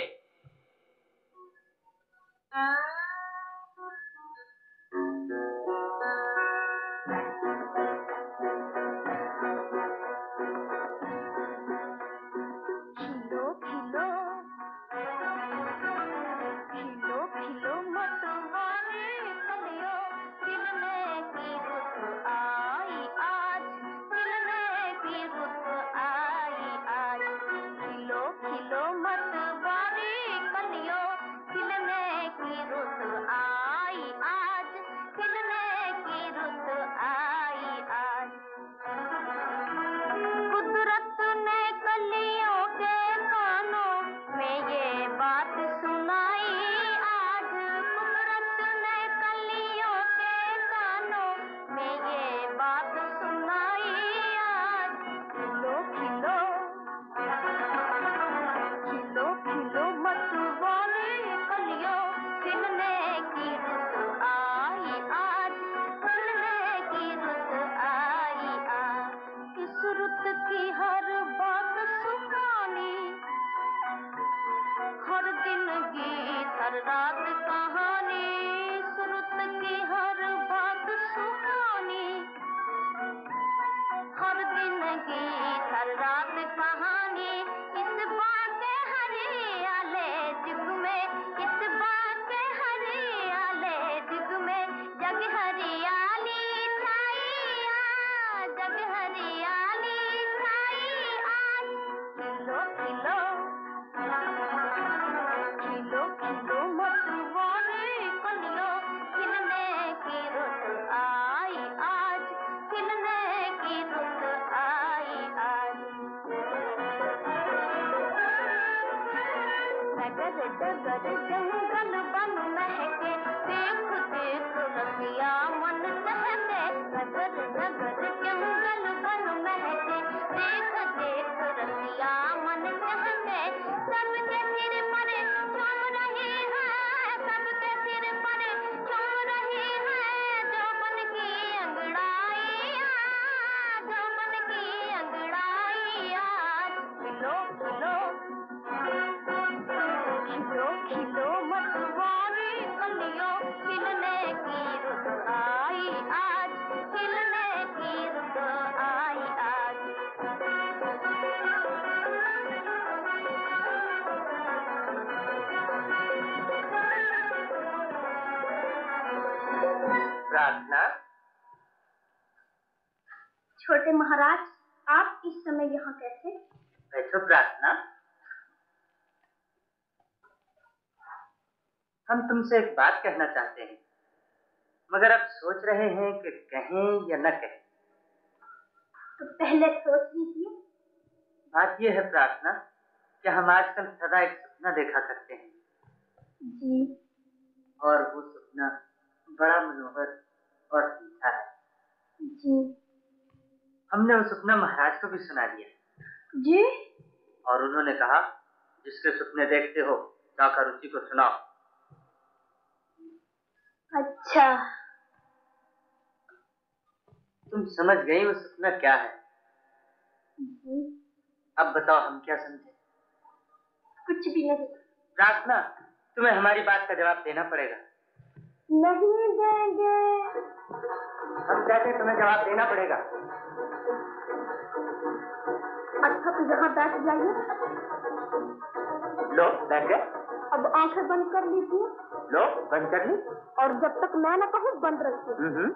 प्रार्थना। छोटे महाराज, आप इस समय यहाँ कैसे? बैठो प्रार्थना। हम तुमसे एक बात कहना चाहते हैं, मगर अब सोच रहे हैं कि कहें या न कहें। तो पहले सोच लीजिए। बात यह है प्रार्थना कि हम आजकल सदा एक सपना देखा करते हैं। जी। और वो सपना बड़ा मनोहर और मीठा है। जी। हमने वो सपना महाराज को भी सुना दिया। जी। और उन्होंने कहा, जिसके सपने देखते हो जाकर उसी को सुनाओ। अच्छा। तुम समझ गई वो सपना क्या है? जी। अब बताओ हम क्या समझे? कुछ भी नहीं। प्रार्थना, तुम्हें हमारी बात का जवाब देना पड़ेगा। नहीं देंगे। हम कहते हैं तुम्हें जवाब देना पड़ेगा। अच्छा तो यहाँ बैठ जाइए। लो बैठ गए। अब आंखें बंद कर लीजिए। लो बंद कर ली। और जब तक मैं न कहूँ बंद रखिए। हम्म।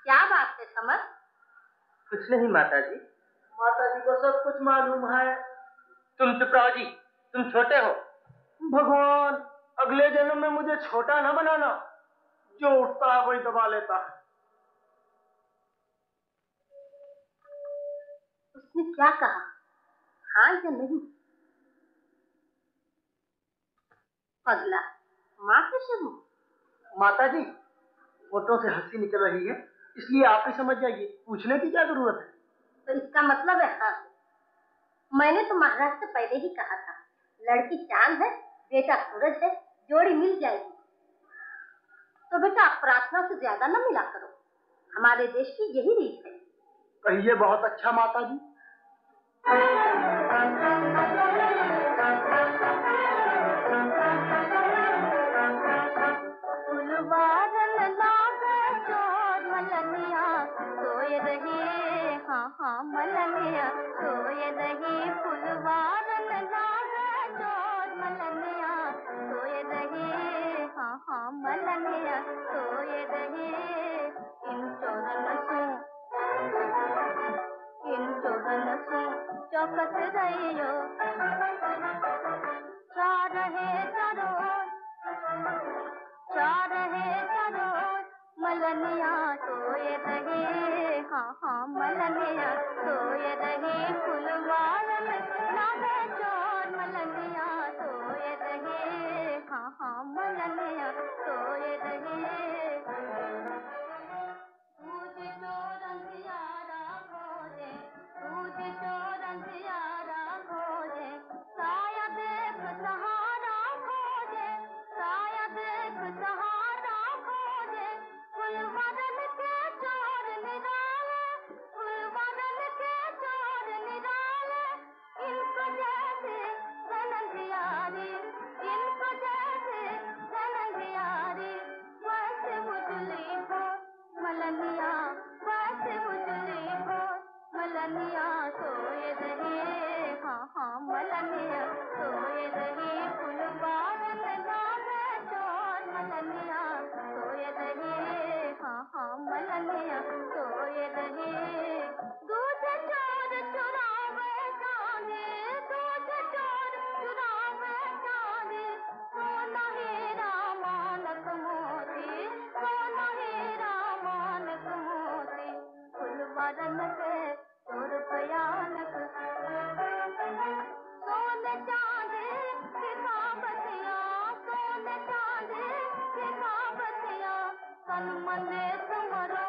क्या बात है समर? कुछ नहीं माता जी, माता जी को सब कुछ मालूम है। तुम चुप रहो जी, तुम छोटे हो। भगवान अगले जन्म में मुझे छोटा ना बनाना, जो उठता है वही दबा लेता है। उसने क्या कहा, हाँ या नहीं? पगला, माँ के शुरू। माता जी फोटो से हंसी निकल रही है, इसलिए आप ही समझ जाइए, पूछने की क्या जरूरत है? तो इसका मतलब है हाँ। मैंने तो महाराज से पहले ही कहा था, लड़की चांद है, बेटा सूरज है, जोड़ी मिल जाएगी। तो बेटा प्रार्थना से ज्यादा न मिला करो, हमारे देश की यही रीत है। कहिए बहुत अच्छा माता जी। सोए रहे हाँ हाँ मलनिया, सोए रहे फुलवारन लागे चोर मलनिया, सोए रहे हाँ हाँ मलनिया, सोए रहे इन चोरन सो इन चोरन सो चौकस रहियो, चार रहे चारो चार रहे चारो मलनिया, सोए रहे हाँ हाँ मलनिया, सोए रहे फुलवारन लागे चोर मलनिया, सोए रहे हाँ हाँ मलनिया, सोए रहे। दूध चोर अंधियारा खोजे, दूध चोर अंधियारा खोजे, साया देख सहारा खोजे, साया देख सहारा खोजे, फुलवारन के चोर निराले, फुलवारन के चोर निराले, इनको जैसे धनंधियारी, इनको जैसे धनंधियारी, वैसे उजली हो मलनिया, वैसे उजली हो मलनिया, सोए रहे हाँ हाँ मलनिया, सोए रहे फुलवारन लागे चोर मलनिया, सोए रहे हाँ हाँ मलनिया, सोए रहे। दूध चोर चुरावे चांदी, दूध चोर चुरावे चांदी, सोना हीरा मानक मोती, सोना हीरा मानक मोती, फुलवारन के चोर भयानक, सोने चांदी की काबतिया, सोने चांदी की काबतिया, तन मने समरो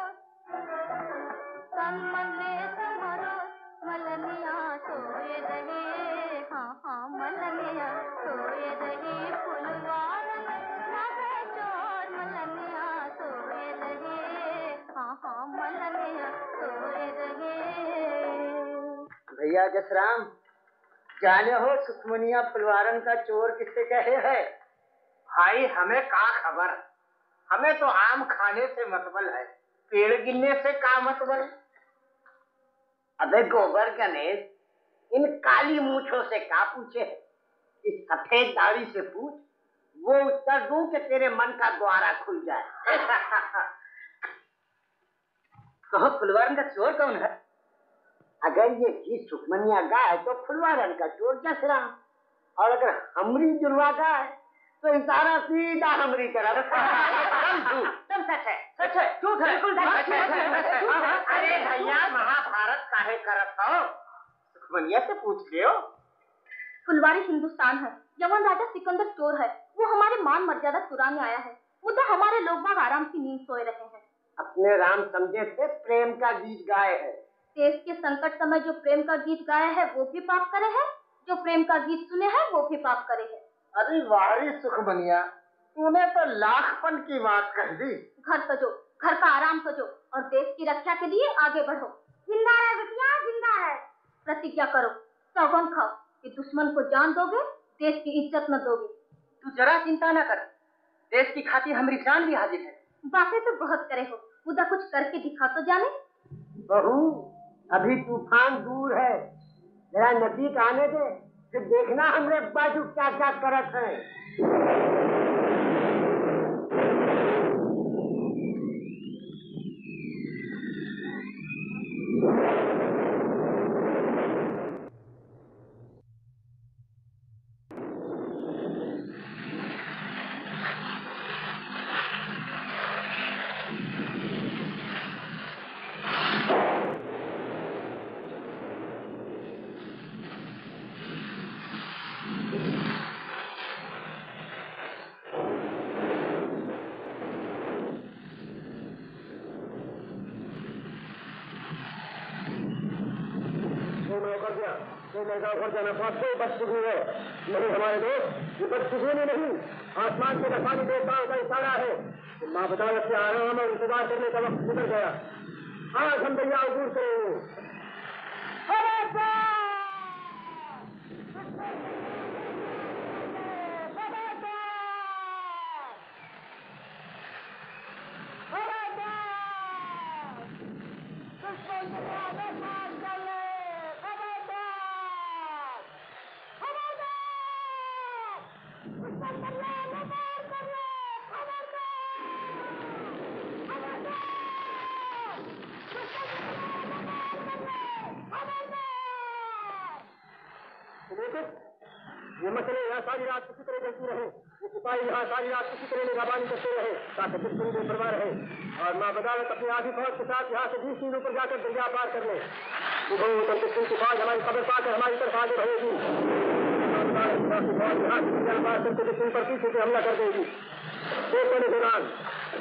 तन मने समरो मलनिया, सोए रहे हाँ हाँ मलनिया, सोए रहे फुलवारन लागे चोर मलनिया, सोए रहे हाँ हाँ मलनिया, सोए रहे। भैया जसराम, जाने हो सुखमनिया फुलवारन का चोर किससे कहे है? भाई हमें का खबर, हमें तो आम खाने से मतबल है, पेड़ गिनने से का मतबल? अबे गोबर गणेश, इन काली मूछों से का पूछे, इस सफेद दाढ़ी से पूछ, वो उत्तर दूं कि तेरे मन का द्वारा खुल जाए। कहो फुलवारन का चोर कौन है? अगर ये चीज सुखमनिया गाय तो फुलवारन का चोर जसराम, और अगर हमरी जुड़वा गाय तो इशारा सीधा हमरी तरफ। तुम सच है, सच है, झूठ है, बिल्कुल सच है। अरे भैया महाभारत काहे करत हो, सुखमनिया से पूछ लियो। फुलवारी हिंदुस्तान है, यमन राजा सिकंदर चोर है, वो हमारे मान मर्यादा चुराने आया है, मुद्दा हमारे लोग बाग आराम की नींद सोए रहे हैं। अपने राम समझे थे प्रेम का गीत गाए है। देश के संकट समय जो प्रेम का गीत गाया है वो भी पाप करे है, जो प्रेम का गीत सुने हैं वो भी पाप करे है। अरे वारी सुखमनिया, तूने तो लाखपन की बात कह दी। घर सजो, घर का आराम सजो और देश की रक्षा के लिए आगे बढ़ो। जिंदा है बिटिया, जिंदा है। प्रतिज्ञा करो, सौगंध खाओ कि दुश्मन को जान दोगे, देश की इज्जत न दोगे। तू जरा चिंता न कर, देश की खातिर हमारी जान भी हाजिर है। बातें तो बहुत करे हो, मुद्दा कुछ करके दिखा तो जाने। बहू, अभी तूफान दूर है, जरा नजदीक आने दे, फिर देखना हमरे बाजू क्या क्या करत है। गया। कोई लड़का घर जाना पास कोई बदसुगनी है नहीं हमारे दोस्त, ये बदसुगनी नहीं, आसमान से पानी देवताओं का इशारा है। माँ बदालत से आराम और इंतजार करने का वक्त गुजर गया। आज हम दरिया अबूर करेंगे। ये मसले यहाँ सारी रात किसी तरह चलती रहे, ये सिपाही यहाँ सारी रात किसी तरह निगरानी करते रहे ताकि दुश्मन बेपरवाह रहे और माँ बदालत अपनी आधी फौज के साथ यहाँ से बीस मील ऊपर जाकर दरिया पार कर ले। दुश्मन की फौज हमारी खबर पाकर हमारी तरफ आगे बढ़ेगी। फौज यहाँ से दरिया पार करके दुश्मन पर पीछे से हमला कर देगी। देखो निगरान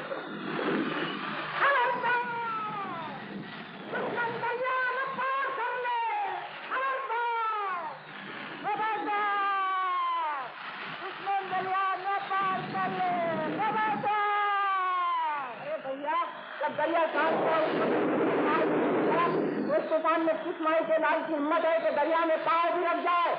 दरिया उस तूफान में किस माई के लाल की हिम्मत है कि दरिया में पाँव भी रख जाए।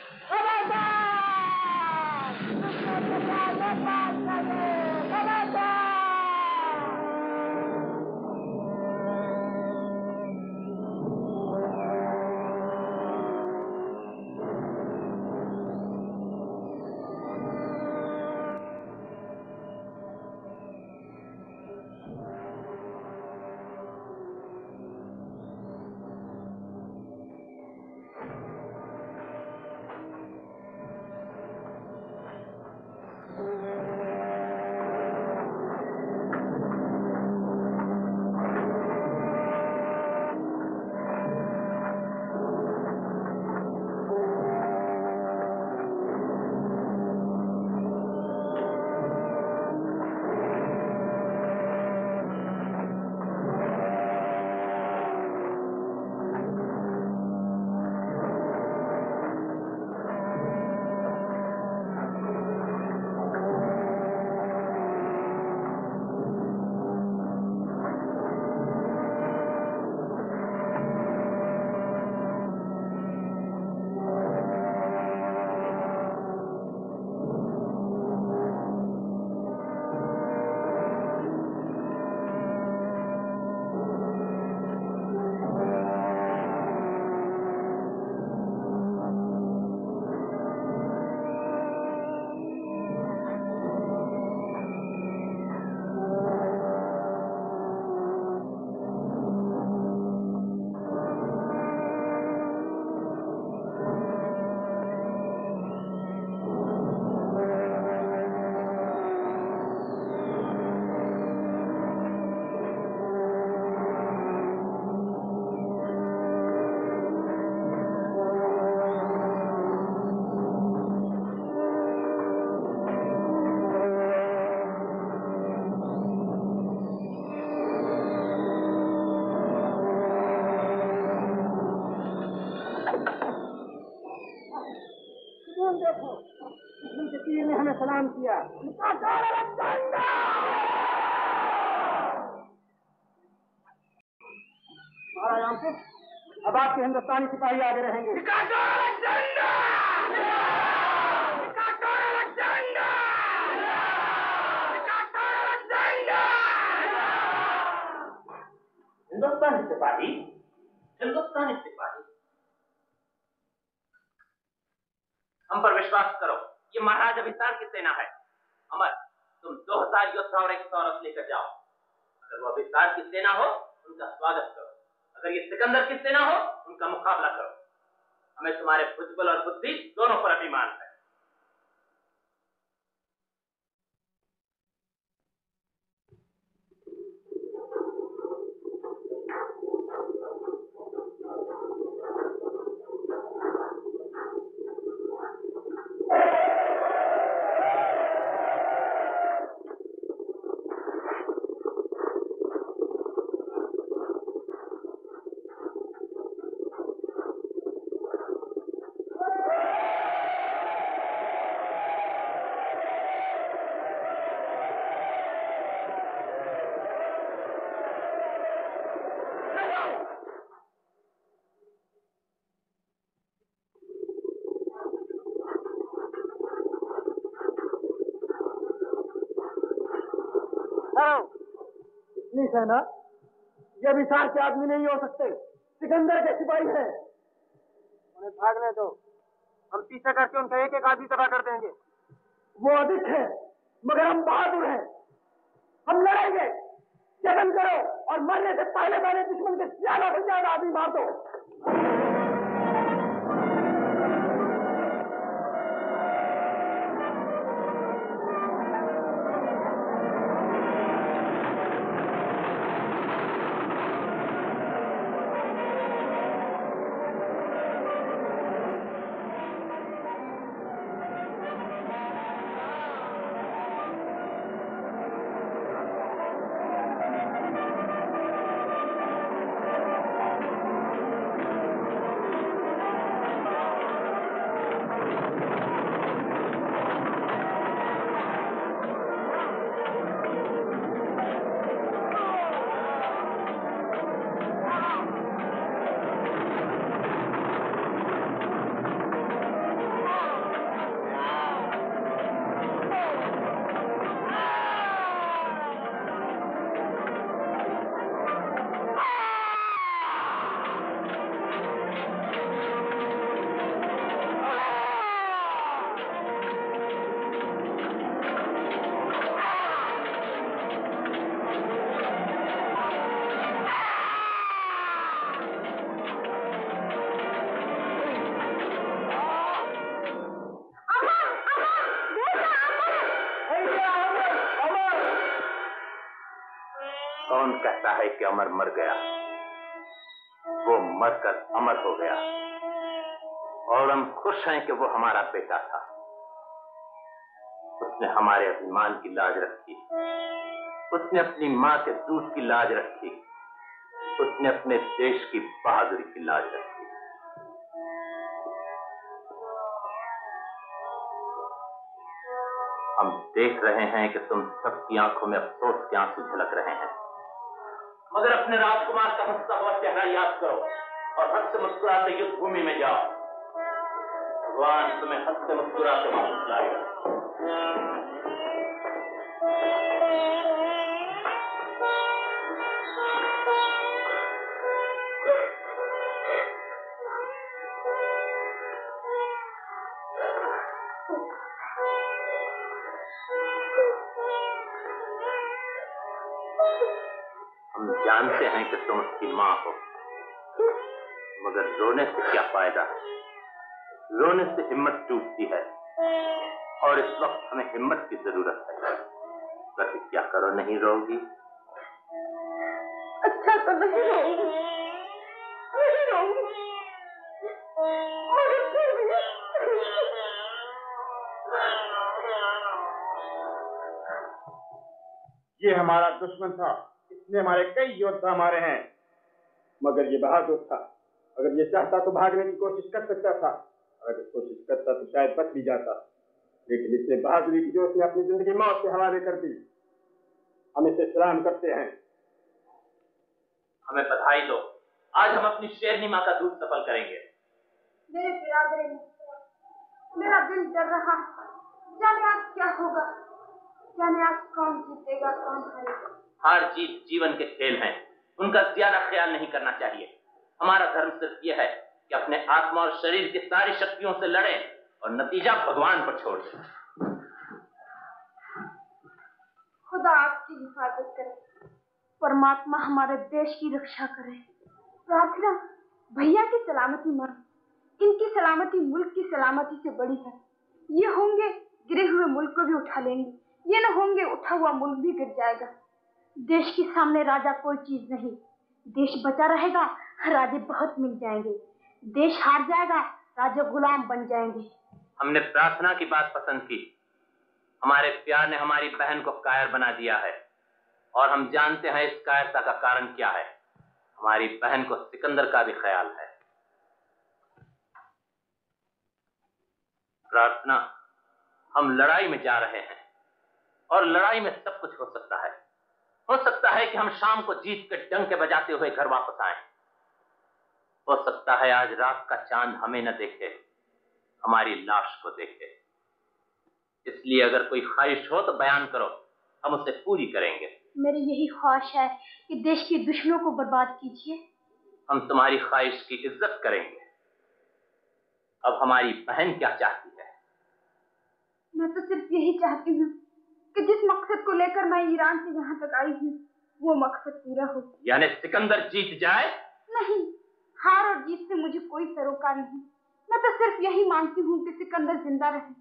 सलाम किया। अब आपके हिंदुस्तानी सिपाही आगे रहेंगे। हिंदुस्तानी सिपाही, हिंदुस्तानी सिपाही, हम पर विश्वास करो, ये महाराजा विशाल की सेना है। अमर, तुम दो हजार योद्धा और एक सौ रथ लेकर जाओ। अगर वो विशाल की सेना हो, उनका स्वागत करो। अगर ये सिकंदर की सेना हो, उनका मुकाबला करो। हमें तुम्हारे भुजबल और बुद्धि दोनों पर अभिमान है। सेना, ये विसार के आदमी नहीं हो सकते, सिकंदर के सिपाही हैं। उन्हें भागने दो, हम पीछे करके उनका एक एक आदमी तबाह कर देंगे। वो अधिक है मगर हम बहादुर हैं, हम लड़ेंगे। जतन करो और मरने से पहले पहले दुश्मन के ज्यादा से ज्यादा आदमी मार दो। कौन कहता है कि अमर मर गया? वो मरकर अमर हो गया और हम खुश हैं कि वो हमारा बेटा था। उसने हमारे अभिमान की लाज रखी, उसने अपनी माँ के दूध की लाज रखी, उसने अपने देश की बहादुरी की लाज रखी। हम देख रहे हैं कि तुम सबकी आंखों में अफसोस के आंसू झलक रहे हैं, मगर अपने राजकुमार का हंसता हुआ चेहरा याद करो और हंसते मुस्कुराते युद्ध भूमि में जाओ। भगवान तुम्हें हंसते मुस्कुराते वापस लाएगा। जानते हैं कि तुम उसकी मां हो, मगर रोने से क्या फायदा? रोने से हिम्मत टूटती है और इस वक्त हमें हिम्मत की जरूरत है। प्रतिज्ञा करो, नहीं रोगी? अच्छा तो नहीं रोऊंगी, नहीं रोऊंगी, मगर फिर भी ये हमारा दुश्मन था, इसने हमारे कई योद्धा मारे हैं, मगर ये बहादुर था। अगर ये चाहता तो भागने की कोशिश कर सकता था, अगर कोशिश करता तो शायद बच भी जाता, लेकिन इसने बहादुरी की जोश में अपनी जिंदगी मौत के हवाले कर दी। हम इसे सलाम करते हैं। हमें बधाई दो, आज हम अपनी शेरनी माँ का दूध सफल करेंगे। मेरे बिरादरी में मेरा दिल डर रहा, जाने आज क्या होगा, जाने आज कौन जीतेगा कौन हारेगा। हार जीत जीवन के खेल हैं, उनका ज्यादा ख्याल नहीं करना चाहिए। हमारा धर्म सिर्फ यह है कि अपने आत्मा और शरीर की सारी शक्तियों से लड़ें और नतीजा भगवान पर छोड़ दें। खुदा आपकी हिफाजत करे, परमात्मा हमारे देश की रक्षा करे। प्रार्थना भैया की सलामती मां, इनकी सलामती मुल्क की सलामती से बड़ी है। ये होंगे गिरे हुए मुल्क को भी उठा लेंगे, ये न होंगे उठा हुआ मुल्क भी गिर जाएगा। देश के सामने राजा कोई चीज नहीं, देश बचा रहेगा, राजे बहुत मिल जाएंगे। देश हार जाएगा, राजा गुलाम बन जाएंगे। हमने प्रार्थना की बात पसंद की। हमारे प्यार ने हमारी बहन को कायर बना दिया है और हम जानते हैं इस कायरता का कारण क्या है। हमारी बहन को सिकंदर का भी ख्याल है। प्रार्थना, हम लड़ाई में जा रहे हैं और लड़ाई में सब कुछ हो सकता है। हो सकता है कि हम शाम को जीत के डंके बजाते हुए घर वापस आएं। हो सकता है आज रात का चांद हमें न देखे, हमारी लाश को देखे। इसलिए अगर कोई ख्वाहिश हो तो बयान करो, हम उसे पूरी करेंगे। मेरी यही ख्वाहिश है कि देश के दुश्मनों को बर्बाद कीजिए। हम तुम्हारी ख्वाहिश की इज्जत करेंगे। अब हमारी बहन क्या चाहती है? मैं तो सिर्फ यही चाहती हूँ कि जिस मकसद को लेकर मैं ईरान से यहाँ तक आई हूँ वो मकसद पूरा हो। यानी सिकंदर जीत जाए? नहीं, हार और जीत से मुझे कोई सरोकार नहीं। मैं तो सिर्फ यही मांगती हूँ कि सिकंदर जिंदा रहे।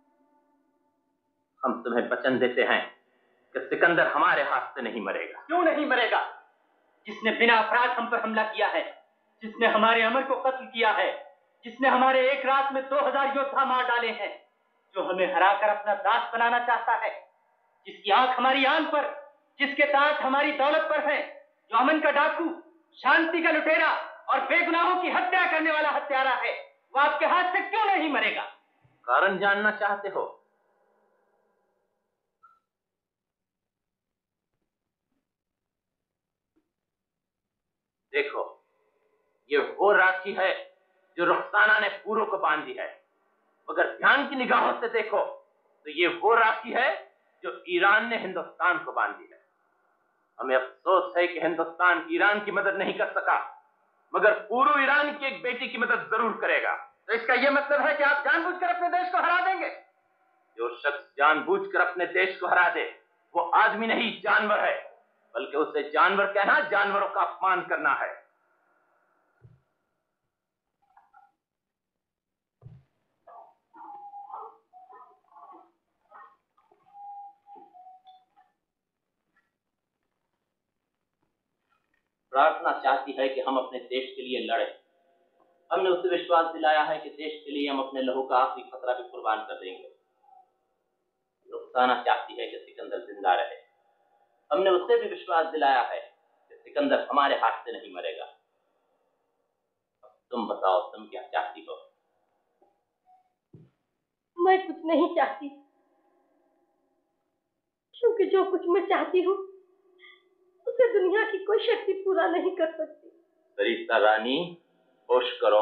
हम तुम्हें वचन देते हैं कि सिकंदर हमारे हाथ से नहीं मरेगा। क्यों नहीं मरेगा? जिसने बिना अपराध हम पर हमला किया है, जिसने हमारे अमर को कत्ल किया है, जिसने हमारे एक रात में दो हजार योद्धा मार डाले हैं, जो हमें हराकर अपना दास बनाना चाहता है, जिसकी आंख हमारी आन पर, जिसके दांत हमारी दौलत पर है, जो अमन का डाकू, शांति का लुटेरा और बेगुनाहों की हत्या करने वाला हत्यारा है, वो आपके हाथ से क्यों नहीं मरेगा? कारण जानना चाहते हो? देखो, ये वो राखी है जो रुखसाना ने पूरू को बांधी है, मगर ध्यान की निगाहों से देखो तो ये वो राखी है जो ईरान ने हिंदुस्तान को बांधी है। हमें अफसोस है कि हिंदुस्तान ईरान की मदद नहीं कर सका, मगर पूरू ईरान की एक बेटी की मदद जरूर करेगा। तो इसका यह मतलब है कि आप जानबूझकर अपने देश को हरा देंगे? जो शख्स जानबूझकर अपने देश को हरा दे वो आदमी नहीं जानवर है, बल्कि उसे जानवर कहना जानवरों का अपमान करना है। प्रार्थना चाहती है कि हम अपने देश के लिए लड़ें। हमने उसे विश्वास दिलाया है कि देश के लिए हम अपने लहू का आखिरी खतरा भी कुर्बान कर देंगे। रुखसाना चाहती है कि सिकंदर जिंदा रहे। हमने उसे भी विश्वास दिलाया है कि सिकंदर हमारे हाथ से नहीं मरेगा। अब तुम बताओ, तुम क्या चाहती हो? मैं कुछ नहीं चाहती, क्योंकि जो कुछ मैं चाहती हूँ उसे दुनिया की कोई शक्ति पूरा नहीं कर सकती। सरिता रानी, होश करो।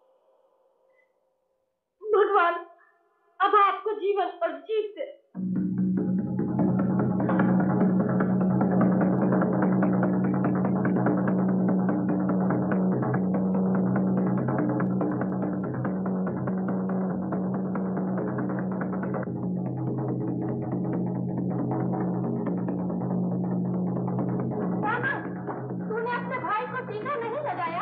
भगवान अब आपको जीवन और जीत दे। तूने अपने भाई को टीका नहीं लगाया?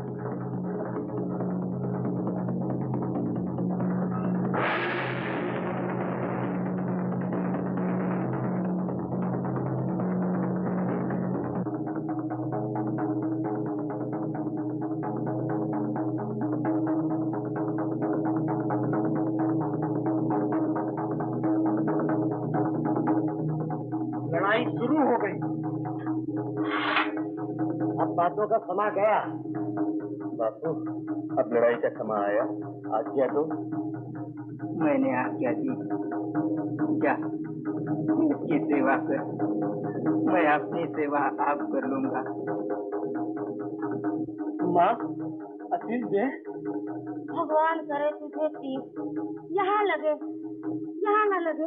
लड़ाई शुरू हो गई। अब बातों का समा गया। बापू, अब लड़ाई का समा आया। आज्ञा दो। मैंने आज्ञा दी, जा इसकी सेवा कर, मैं अपनी सेवा आप कर लूंगा। माँ, असीम दे। भगवान करे तुझे तीर यहाँ लगे, यहाँ न लगे।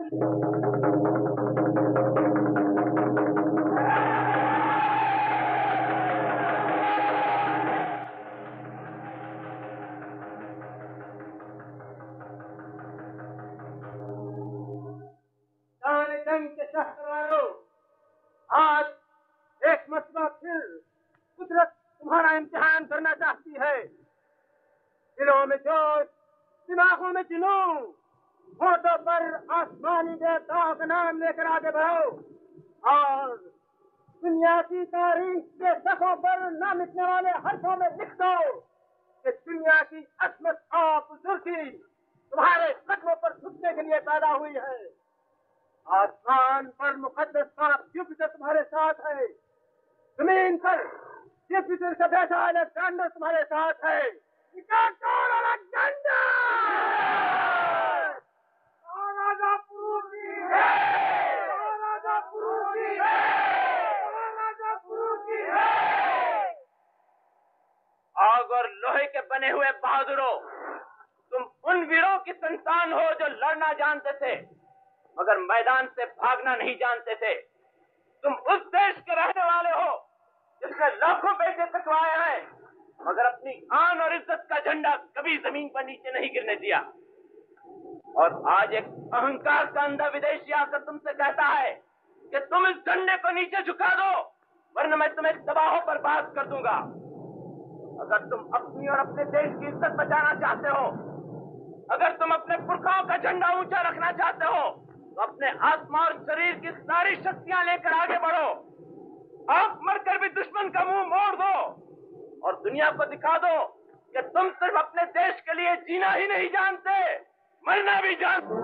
जंग के शस्त्रवारों, आज एक मरतबा फिर कुदरत तुम्हारा इम्तिहान करना चाहती है। दिलों में जोश, दिमागों में जुनून, होठों पर आसमानी देवताओं का नाम लेकर आगे बढ़ो और दुनिया की तारीख के सफ़ों पर न मिटने वाले हर्फों में लिख दो कि दुनिया की अजमत और बुजुर्गी तुम्हारे कदमों पर झुकने के लिए पैदा हुई है। आसमान पर मुकद्दस सांप जुपिटर तुम्हारे साथ है, जमीन पर जुपिटर का बेटा अलेक्जेंडर तुम्हारे साथ है। सिकंदर अलेक्जेंडर! राजा पुरू की है! राजा पुरू की है! राजा पुरू की है! आग और लोहे के बने हुए बहादुरों, तुम उन वीरों की संतान हो जो लड़ना जानते थे मगर मैदान से भागना नहीं जानते थे। तुम उस देश के रहने वाले हो जिसने लाखों बेटे कटवाए हैं, मगर अपनी आन और इज्जत का झंडा कभी जमीन पर नीचे नहीं गिरने दिया। और आज एक अहंकार का अंधा विदेशी आकर तुमसे कहता है कि तुम इस झंडे को नीचे झुका दो, वरना मैं तुम्हें तबाहों पर बात कर दूंगा। अगर तुम अपनी और अपने देश की इज्जत बचाना चाहते हो, अगर तुम अपने पुरखाओं का झंडा ऊंचा रखना चाहते हो, तो अपने आत्मा और शरीर की सारी शक्तियां लेकर आगे बढ़ो। आप मरकर भी दुश्मन का मुंह मोड़ दो और दुनिया को दिखा दो कि तुम सिर्फ अपने देश के लिए जीना ही नहीं जानते, मरना भी जानते।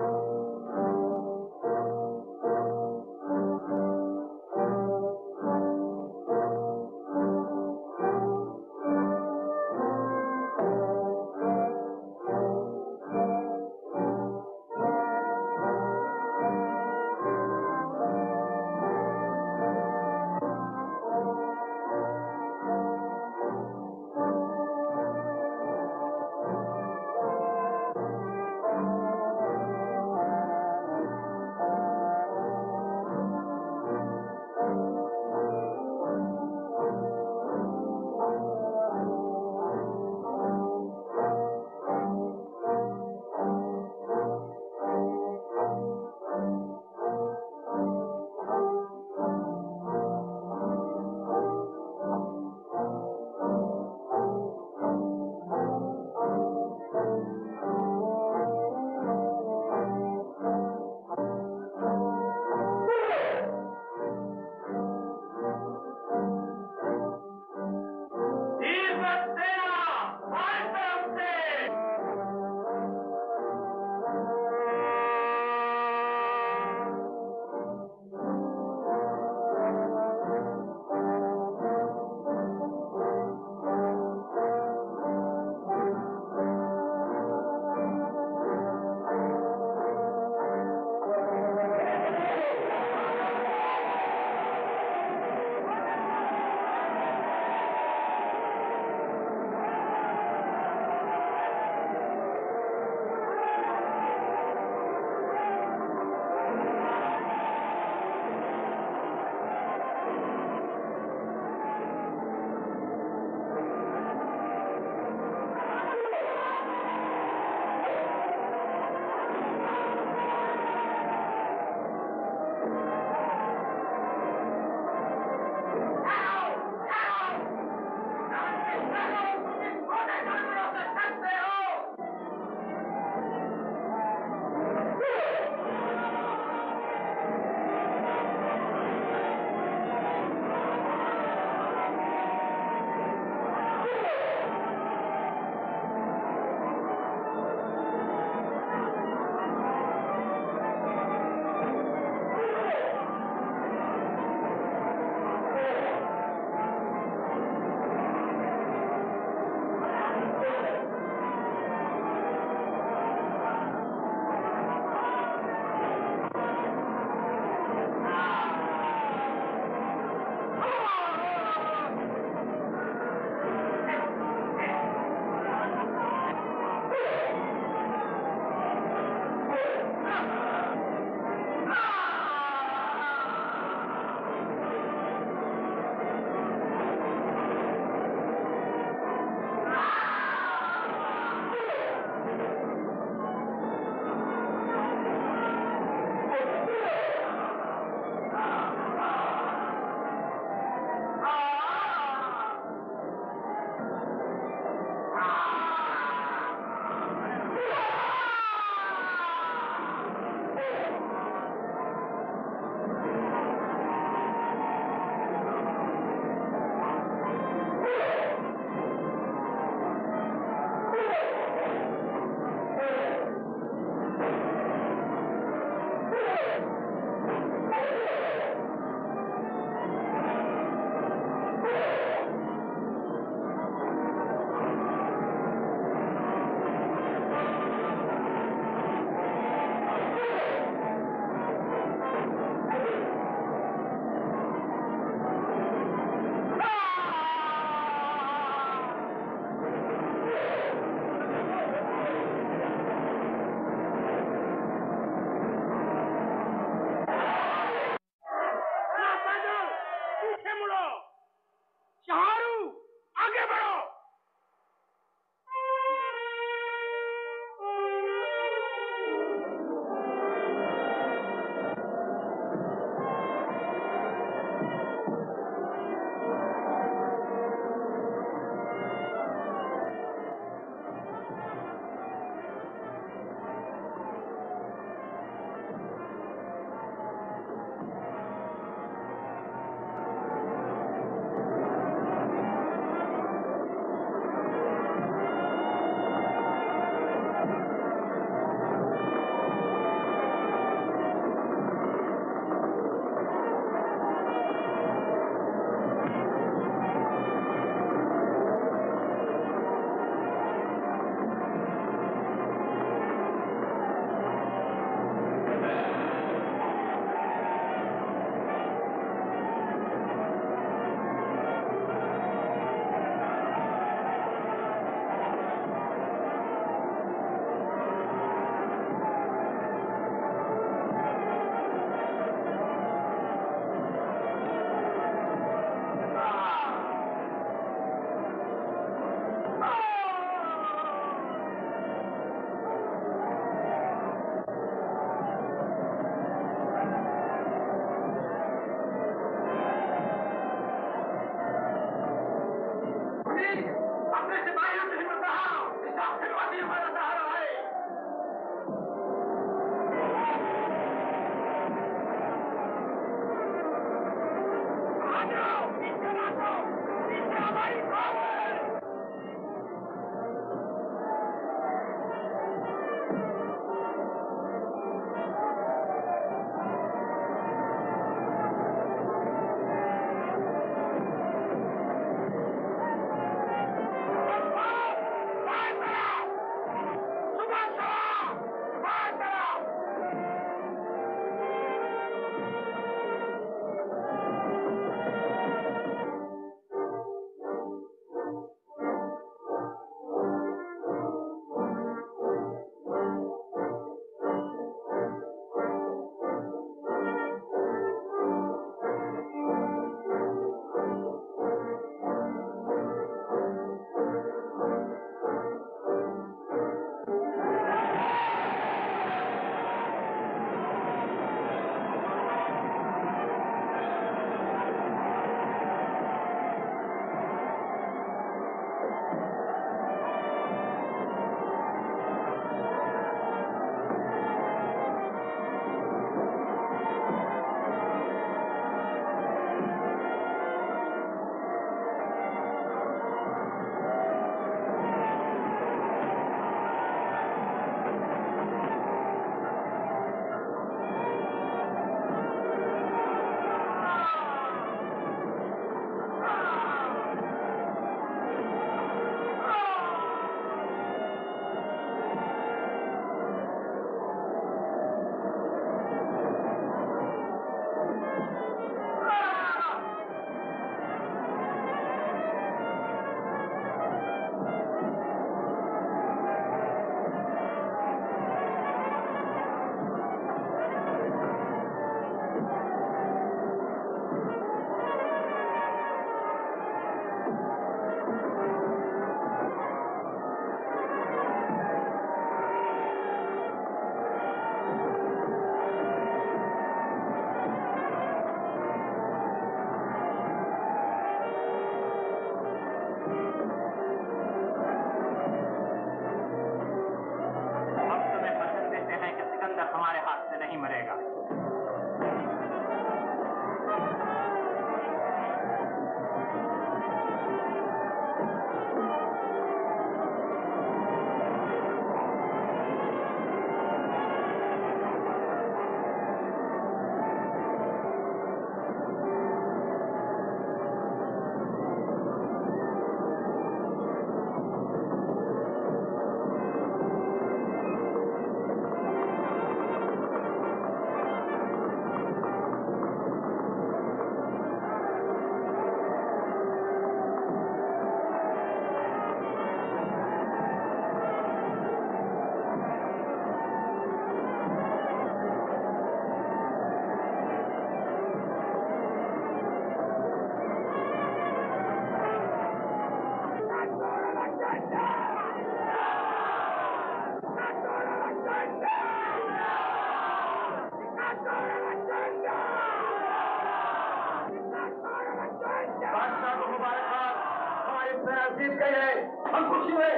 जीत गई है, हम खुशी हुए।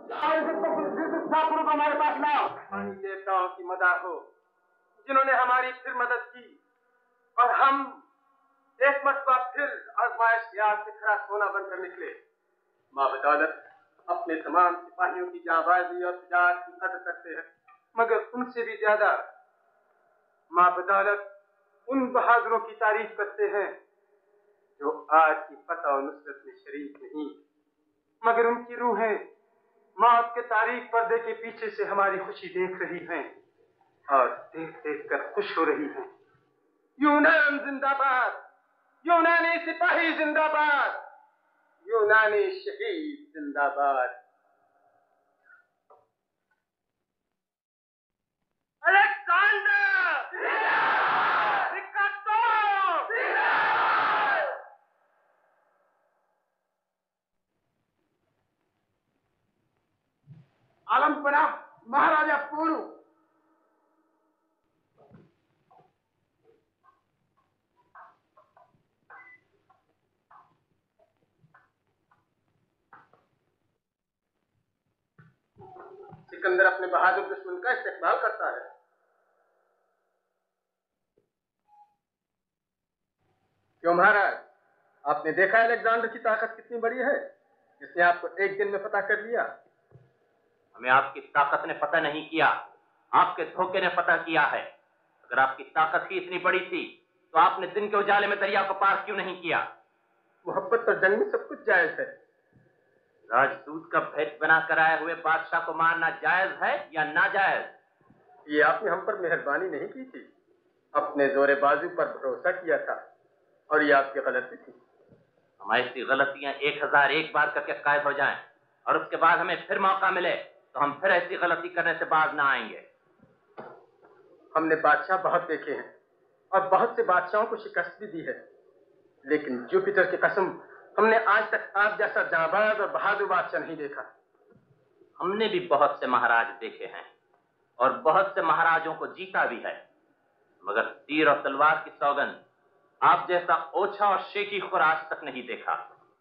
को हमारे पास लाओ। पानी देवताओं की मदद हो जिन्होंने हमारी फिर मदद की और हम एक मरतबा फिर आजमाइश की आग से खरा सोना बनकर निकले। माँ बदौलत अपने तमाम सिपाहियों की जांबाजी और तिजारत की कदर करते हैं, मगर उनसे भी ज्यादा माँ बदौलत उन बहादुरों की तारीफ करते हैं जो आज की फतह और नुसरत में शरीक नहीं, मगर उनकी रूहें मौत के तारीख पर्दे के पीछे से हमारी खुशी देख रही हैं और देख देख कर खुश हो रही हैं। यूनान जिंदाबाद, यूनानी सिपाही जिंदाबाद, यूनानी शहीद जिंदाबाद। अलेक्जेंडर आलमपरा महाराजा पुरु। सिकंदर अपने बहादुर दुश्मन का इस्तेमाल करता है। क्यों महाराज, आपने देखा अलेक्जेंडर की ताकत कितनी बड़ी है जिसने आपको एक दिन में फतह कर लिया। हमें आपकी ताकत ने पता नहीं किया, आपके धोखे ने पता किया है। अगर आपकी ताकत ही इतनी बड़ी थी तो आपने दिन के उजाले में दरिया को पार क्यों नहीं किया? मोहब्बत और जंग में सब कुछ जायज है। राजदूत का भेद बना कर आए हुए बादशाह को मारना जायज है या नाजायज? ये आपने हम पर मेहरबानी नहीं की थी, अपने जोरे बाजू पर भरोसा किया था और ये आपकी गलती थी। हम ऐसी गलतियां एक हजार एक बार करके कायद हो जाएं और उसके बाद हमें फिर मौका मिले तो हम फिर ऐसी गलती करने से बाज ना आएंगे। हमने बादशाह बहुत देखे हैं और बहुत से बादशाहों को शिकस्त भी दी है, लेकिन जुपिटर की कसम हमने आज तक आप जैसा जांबाज और बहादुर बादशाह नहीं देखा। हमने भी बहुत से महाराज देखे हैं और बहुत से महाराजों को जीता भी है, मगर तीर और तलवार की सौगंध आप जैसा ओछा और शेखी खुर आज तक नहीं देखा।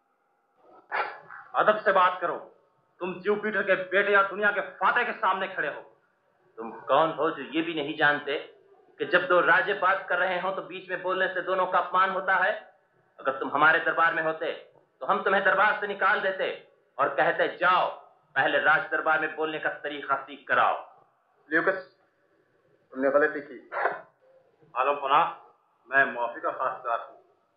अदब से बात करो, तुम जुपिटर के बेटे या दुनिया के फाते के सामने खड़े हो। तुम कौन हो जो ये भी नहीं जानते कि जब दो राजे बात कर रहे हो तो बीच में बोलने से दोनों का अपमान होता है। अगर तुम हमारे दरबार में होते तो हम तुम्हें दरबार से निकाल देते और कहते जाओ पहले राज दरबार में बोलने का तरीका सीख कर आओ। ल्यूकस, तुमने गलती की। आलम पनाह, मैं माफी का खासदार हूँ।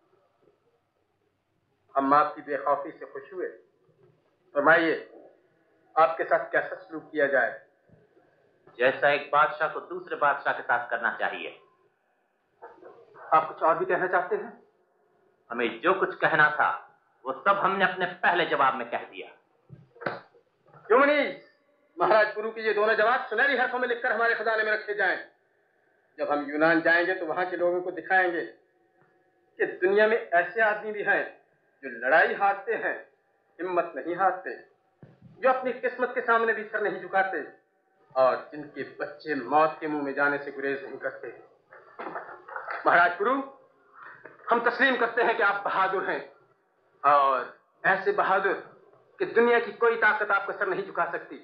हम आपकी बेखौफी से खुश हुए। फरमाइए, आपके साथ कैसा सलूक किया जाए? जैसा एक बादशाह को दूसरे बादशाह के साथ करना चाहिए। आप कुछ और भी कहना चाहते हैं? हमें जो कुछ कहना था वो सब हमने अपने पहले जवाब में कह दिया। क्यों नहीं? महाराज पुरु के ये दोनों जवाब सुनहरी हरफों में लिखकर हमारे खजाने में रखे जाएं। जब हम यूनान जाएंगे तो वहां के लोगों को दिखाएंगे कि दुनिया में ऐसे आदमी भी हैं जो लड़ाई हारते हैं, हिम्मत नहीं हारते, जो अपनी किस्मत के सामने भी सर नहीं झुकाते और जिनके बच्चे मौत के मुंह में जाने से गुरेज नहीं करते। महाराज पुरु, हम तस्लीम करते हैं कि आप बहादुर हैं और ऐसे बहादुर कि दुनिया की कोई ताकत आपको सर नहीं झुका सकती।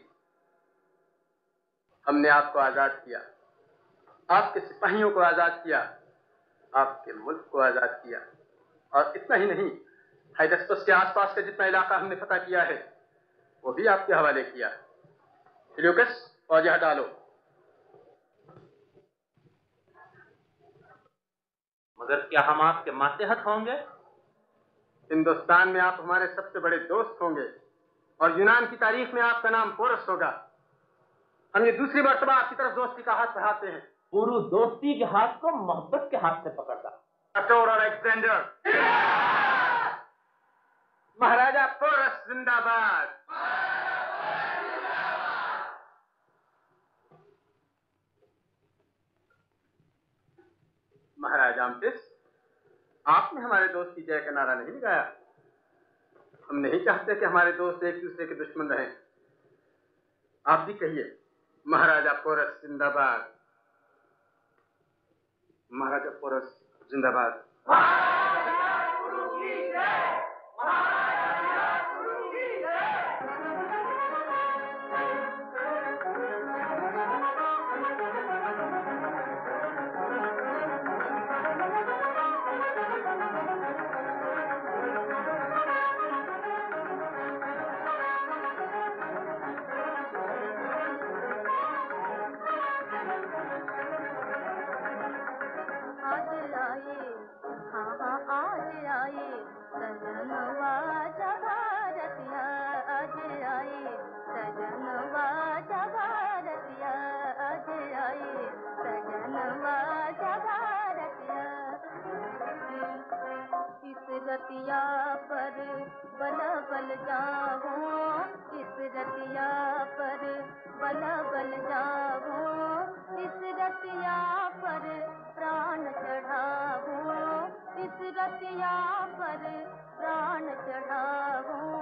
हमने आपको आजाद किया, आपके सिपाहियों को आजाद किया, आपके मुल्क को आजाद किया और इतना ही नहीं, हाइडस्पस के आसपास का जितना इलाका हमने फतह किया है वो भी आपके हवाले किया। ल्यूकस, फौज डालो। मगर क्या हम आपके मातेहत होंगे? हिंदुस्तान में आप हमारे सबसे बड़े दोस्त होंगे और यूनान की तारीख में आपका नाम पोरस होगा। हम ये दूसरी मर्तबा आपकी तरफ दोस्ती का हाथ बढ़ाते हैं। पुरु दोस्ती के हाथ को मोहब्बत के हाथ से पकड़ता। अटोर और अलेक्जेंडर, महाराजा पोरस जिंदाबाद। महाराजा अम्पिस, आपने हमारे दोस्त की जय का नारा नहीं लगाया। हम नहीं चाहते कि हमारे दोस्त एक दूसरे के दुश्मन रहें। आप भी कहिए, महाराजा पोरस जिंदाबाद। महाराजा पोरस जिंदाबाद। महाराजा पुरु की जय, महाराजा पुरु की जय। बला बल जाऊं इस रतिया पर, बला बल जाऊं इस रतिया पर, प्राण चढ़ाऊं इस रतिया पर, प्राण चढ़ाऊं।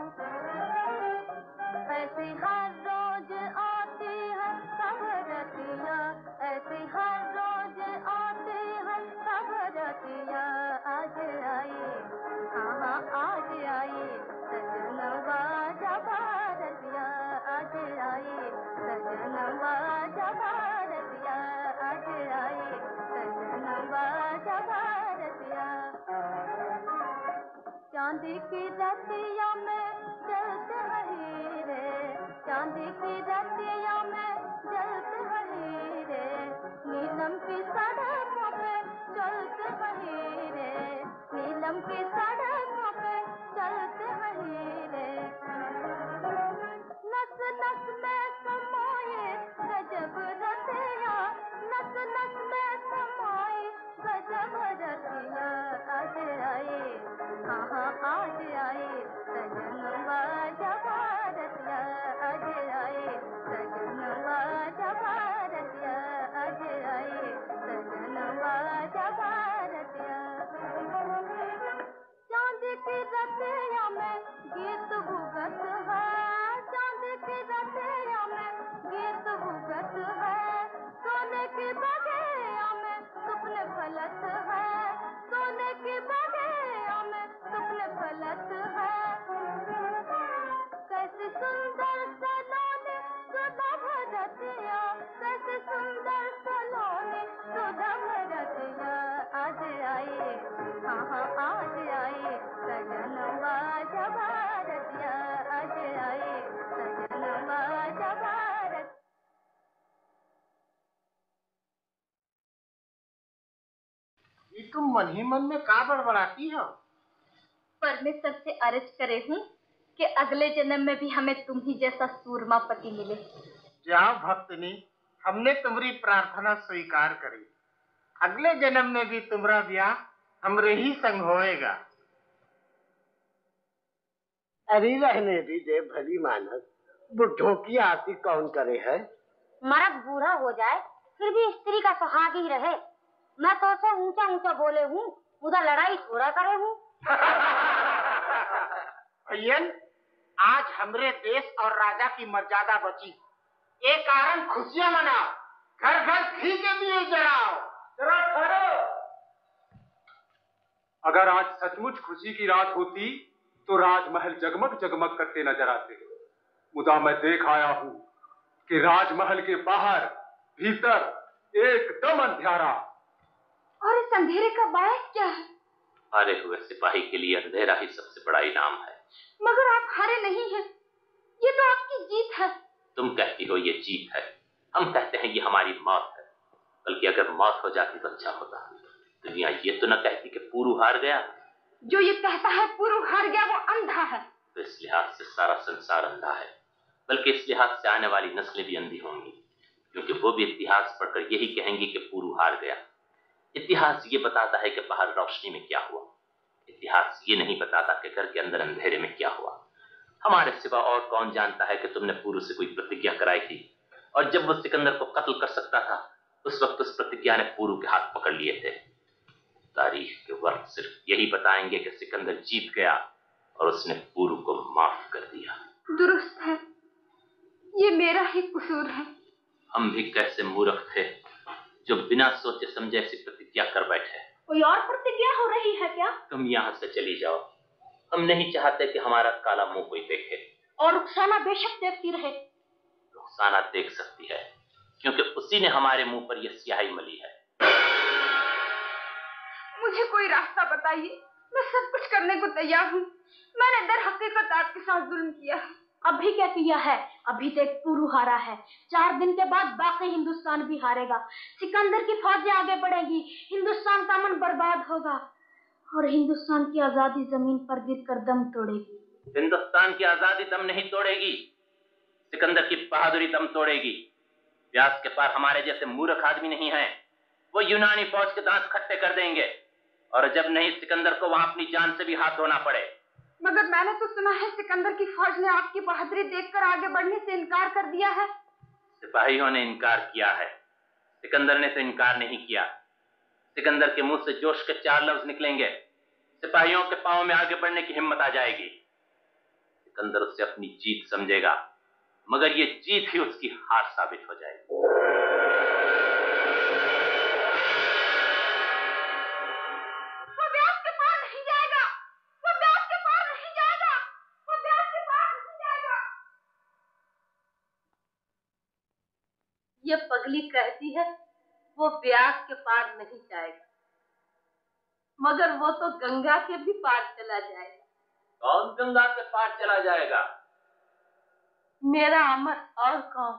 ऐसे हर रोज आती है सब रतिया, ऐसे हर रोज आती है सब रतिया, आज आई हाँ हाँ आज आई सजनवा जबारतिया, आज आई सजनवा जबारतिया, आज आई सजनवा जबारतिया। चांदी की रतिया में जलते हैं हीरे, चांदी की रतिया में जलते हैं हीरे, नीलम की सड़कों पे चलते हैं हीरे, नीलम की सड़कों पे चलते हैं हीरे। नस नस में समाये गजब रतिया, नस नस में समाये गजब रतिया, आज आई हाँ हाँ आज आई सजनवा जबारतिया, आज आई सजनवा जबारतिया, आज आई सजनवा जबारतिया। चांदी की रतिया में गीत भुगत है, चांदी की रतिया में गीत भुगत है, सोने की बगिया में सपने फलत है, सोने की बगिया में सपने फलत है। कैसे सुंदर सलोने सुधा भरतिया, कैसे सुंदर सलोने सुधा भरतिया, आज आई हाँ हाँ आज आई सजनवा जबारतिया, आज आई सजनवा जबारतिया। ये तुम मन ही मन में का बड़बड़ाती हो? परमेश्वर से अर्ज करे हूँ कि अगले जन्म में भी हमें तुम ही जैसा सूरमा पति मिले। जाओ भक्तनी, हमने तुम्हारी प्रार्थना स्वीकार करी, अगले जन्म में भी तुम्हारा ब्याह हमरे ही संग होएगा। अरे रहने दीजिए भली मानस, बुढ़ों की आरती कौन करे है। मर्द बूढ़ा हो जाए फिर भी स्त्री का सुहाग ही रहे। मैं तो उसे ऊंचा ऊंचा बोले हूँ, उधर लड़ाई थोड़ा करे हूँ। भैयन, आज हमरे देश और राजा की मर्यादा बची, एक कारण खुशियां मनाओ, घर घर घी के दिए जलाओ। जरा ठहरो। अगर आज सचमुच खुशी की रात होती तो राजमहल जगमग जगमग करते नजर आते। मुदा मैं देख आया हूँ कि राजमहल के बाहर भीतर एकदम अंधेरा। और इस अंधेरे का बायस क्या है? हारे हुए सिपाही के लिए अंधेरा ही सबसे बड़ा इनाम है। मगर आप हारे नहीं हैं, ये तो आपकी जीत है। तुम कहती हो ये जीत है, हम कहते हैं ये हमारी मौत है। बल्कि अगर मौत हो जाती तो अच्छा होता। दुनिया ये तो न कहती कि पुरु हार गया। जो ये कहता है पुरु हार गया वो अंधा है। तो इस लिहाज से सारा संसार अंधा है, बल्कि इस लिहाज से आने वाली नस्लें भी अंधी होंगी, क्योंकि वो भी इतिहास पढ़कर यही कहेंगी कि पुरु हार गया। इतिहास ये बताता है कि बाहर रोशनी में क्या हुआ, इतिहास ये नहीं बताता कि घर के अंदर अंधेरे में क्या हुआ। हमारे सिवा और कौन जानता है कि तुमने पुरु से कोई प्रतिज्ञा कराई थी, और जब वो सिकंदर को कत्ल कर सकता था उस वक्त उस प्रतिज्ञा ने पुरु के हाथ पकड़ लिए थे। तारीख के वर्क सिर्फ यही बताएंगे कि सिकंदर जीत गया और उसने पुरु को माफ कर दिया। दुरुस्त है, ये मेरा ही कसूर है। हम भी कैसे मूर्ख थे जो बिना सोचे समझे ऐसी प्रतिज्ञा कर बैठे। कोई और प्रतिज्ञा हो रही है क्या? तुम यहाँ से चली जाओ, हम नहीं चाहते कि हमारा काला मुंह कोई देखे। और रुखसाना बेशक देखती रहे। रुखसाना देख सकती है, क्योंकि उसी ने हमारे मुंह पर यह स्याही मली है। मुझे कोई रास्ता बताइए, मैं सब कुछ करने को तैयार हूँ। मैंने दर हकीकत आपके साथ जुल्म किया है। अभी क्या किया है? अभी तक पुरु हारा है, चार दिन के बाद बाकी हिंदुस्तान भी हारेगा। सिकंदर की फौजें आगे बढ़ेगी, हिंदुस्तान का अमन बर्बाद होगा और हिंदुस्तान की आजादी जमीन पर गिरकर दम तोड़ेगी। हिंदुस्तान की आजादी दम नहीं तोड़ेगी, सिकंदर की बहादुरी दम तोड़ेगी। व्यास के पार हमारे जैसे मूर्ख आदमी नहीं है, वो यूनानी फौज के दांत खट्टे कर देंगे, और जब नहीं सिकंदर को वहां अपनी जान से भी हाथ धोना पड़े मगर मैंने तो सुना है सिकंदर की फौज ने आपकी बहादुरी देखकर आगे बढ़ने से इनकार कर दिया है। सिपाहियों ने इनकार किया है, सिकंदर ने तो इनकार नहीं किया। सिकंदर के मुंह से जोश के चार लफ्ज निकलेंगे, सिपाहियों के पांव में आगे बढ़ने की हिम्मत आ जाएगी। सिकंदर उससे अपनी जीत समझेगा, मगर ये जीत ही उसकी हार साबित हो जाएगी। वो ब्याज के पार नहीं जाएगा, वो ब्याज के पार नहीं जाएगा, वो ब्याज के पार नहीं जाएगा। ये पगली कहती है वो ब्याज के पार नहीं जाएगा, मगर वो तो गंगा के भी पार चला जाएगा। कौन गंगा के पार चला जाएगा? मेरा अमर और कौन?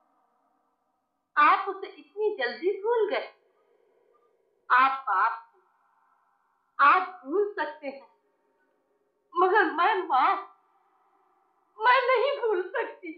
आप उसे इतनी जल्दी भूल गए? आप बाप हैं, आप भूल सकते हैं, मगर मैं मां, मैं नहीं भूल सकती।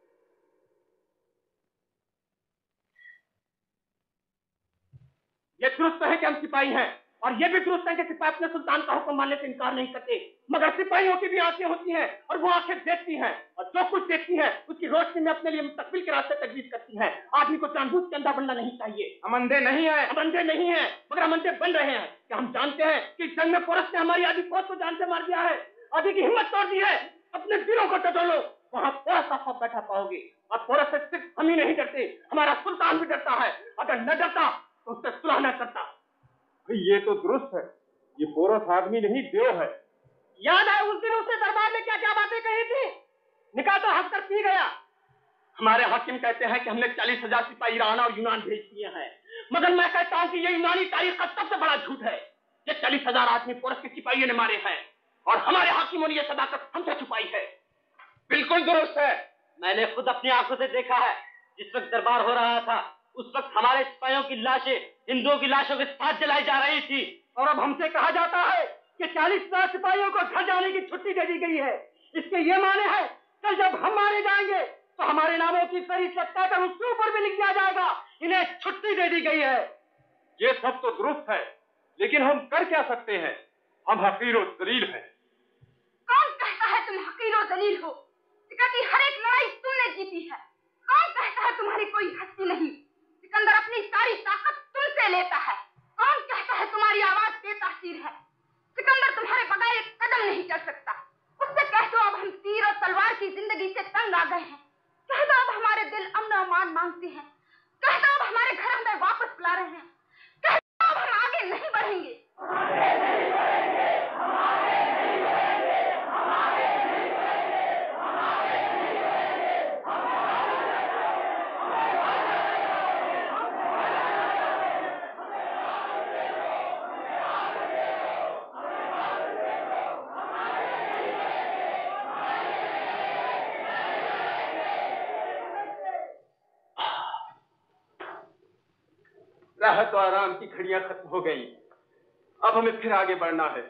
ये दुरुस्त है कि हम सिपाही हैं, और ये भी दुरुस्त है कि सिपाही अपने सुल्तान का हुक्म मानने से इनकार नहीं करते, मगर सिपाहियों की भी आंखें होती हैं और वो आंखें देखती हैं, और जो कुछ देखती हैं उसकी रोशनी में अपने लिए मुस्तकबिल के रास्ते तजवीज करती हैं। आदमी को जानबूझ के अंधा बनना नहीं चाहिए। हम अंधे नहीं हैं, हम अंधे नहीं हैं, मगर हम अंधे बन रहे हैं कि हम जानते हैं कि जंग में पोरस ने हमारी आधी फौज को जान से मार दिया है, आधी की हिम्मत तोड़ दी है। अपने दिलों को टटोलो, वहाँ पोरस का खौफ बैठा पाओगे, और पोरस से सिर्फ हम ही नहीं डरते, हमारा सुल्तान भी डरता है। अगर न डरता तो उससे सुलह न करता। ये तो दुरुस्त है, ये पोरस आदमी नहीं देव है। याद है उस दिन उसने दरबार में क्या क्या बातें कही थी? निकाह तो हंसकर पी गया। हमारे हाकिम कहते हैं कि हमने चालीस हजार सिपाही ईरान और यूनान भेज दिए हैं, मगर मैं कहता हूँ कि ये यूनानी तारीख का सबसे बड़ा झूठ है। ये चालीस हजार आदमी पोरस के सिपाहियों ने मारे हैं, और हमारे हाकिमों ने यह सदाकत हमसे छुपाई है। बिल्कुल दुरुस्त है। मैंने खुद अपनी आंखों से देखा है, जिस वक्त दरबार हो रहा था उस वक्त हमारे सिपाहियों की लाशें हिंदुओं की लाशों के साथ जलाई जा रही थी, और अब हमसे कहा जाता है कि चालीस हजार सिपाहियों को घर जाने की छुट्टी दे दी गई है। इसके ये माने है कल जब हम मारे जाएंगे तो हमारे नामों की सही सत्ता कर उसके ऊपर भी लिख दिया जाएगा, इन्हें छुट्टी दे दी गई है। ये सब तो दुरुस्त है, लेकिन हम कर क्या सकते हैं? हम हकीर और दलील हैं। कौन कहता है तुम हकीर और दलील हो? सिकंदर हर एक लड़ाई तुमने जीती है। कौन कहता है तुम्हारी कोई हस्ती नहीं? सिकंदर अपनी सारी ताकत तुमसे लेता है। कौन कहता है तुम्हारी आवाज बेतासीर है? सिकंदर तुम्हारे बगैर एक कदम नहीं चल सकता। उससे कह दो अब हम तीर और तलवार की जिंदगी से तंग आ गए हैं। कह दो अब हमारे दिल अमन और अमान मांगते हैं। कह दो अब हमारे घर हमें वापस बुला रहे हैं। कह दो अब हम आगे नहीं बढ़ेंगे। राहत और आराम की घड़ियां खत्म हो गई, अब हमें फिर आगे बढ़ना है।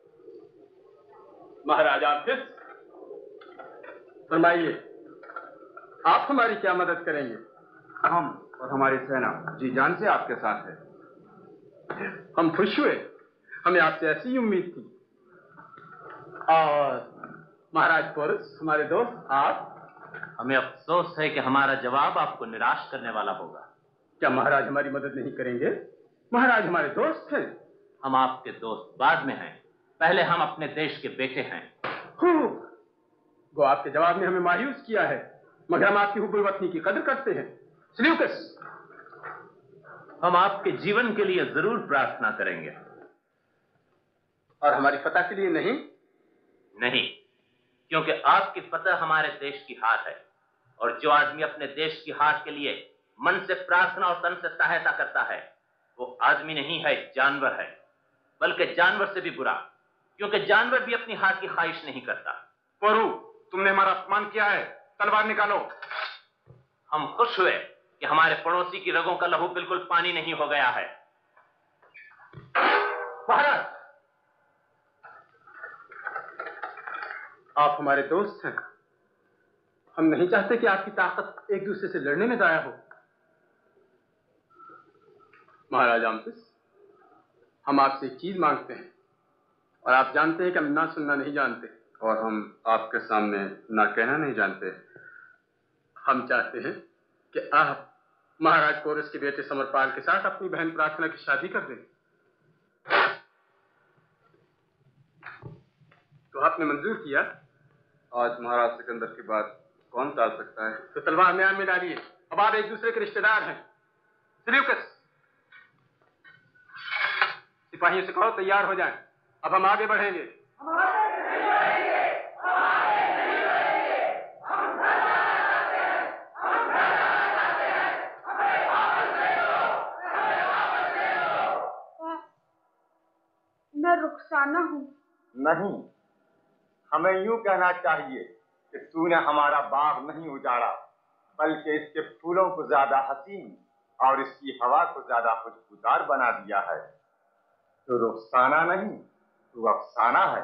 महाराज हाफिज, फरमाइए, आप हमारी क्या मदद करेंगे? हम और हमारी सेना जी जान से आपके साथ है। हम खुश हुए, हमें आपसे ऐसी उम्मीद थी। और महाराज पोरस, हमारे दोस्त, आप? हमें अफसोस है कि हमारा जवाब आपको निराश करने वाला होगा। क्या महाराज हमारी मदद नहीं करेंगे? महाराज हमारे दोस्त हैं। हम आपके दोस्त बाद में हैं, पहले हम अपने देश के बेटे हैं। वो आपके जवाब ने हमें मायूस किया है, मगर हम आपकी हुब्बुल वतनी की कदर करते हैं। सल्यूकस, हम आपके जीवन के लिए जरूर प्रार्थना करेंगे। और हमारी फतह के लिए नहीं? नहीं, क्योंकि आपकी फतह हमारे देश की हार है, और जो आदमी अपने देश की हार के लिए मन से प्रार्थना और तन से सहायता करता है वो आदमी नहीं है, जानवर है, बल्कि जानवर से भी बुरा, क्योंकि जानवर भी अपनी हार की ख्वाहिश नहीं करता। पुरु, तुमने हमारा अपमान किया है, तलवार निकालो। हम खुश हुए कि हमारे पड़ोसी की रगों का लहू बिल्कुल पानी नहीं हो गया है। महाराज, आप हमारे दोस्त हैं, हम नहीं चाहते कि आपकी ताकत एक दूसरे से लड़ने में जाया हो। महाराज हाफिज, हम आपसे एक चीज मांगते हैं, और आप जानते हैं कि हम ना सुनना नहीं जानते। और हम आपके सामने ना कहना नहीं जानते। हम चाहते हैं कि आप महाराज पोरस के बेटे समरपाल के साथ अपनी बहन प्रार्थना की शादी कर दें। तो आपने मंजूर किया? आज महाराज सिकंदर की बात कौन टाल सकता है? तो तलवार म्यान में डालिए। अब आप एक दूसरे के रिश्तेदार हैं। सिल्यूकस, सिपाहियों से कहो तैयार हो जाएं। अब हम आगे बढ़ेंगे। मैं रुखसाना हूँ। नहीं, हमें यूं कहना चाहिए कि तूने हमारा बाग नहीं उजाड़ा, बल्कि इसके फूलों को ज्यादा हसीन और इसकी हवा को ज्यादा खुशबूदार बना दिया है। तो रुखसाना नहीं, तू अफसाना है।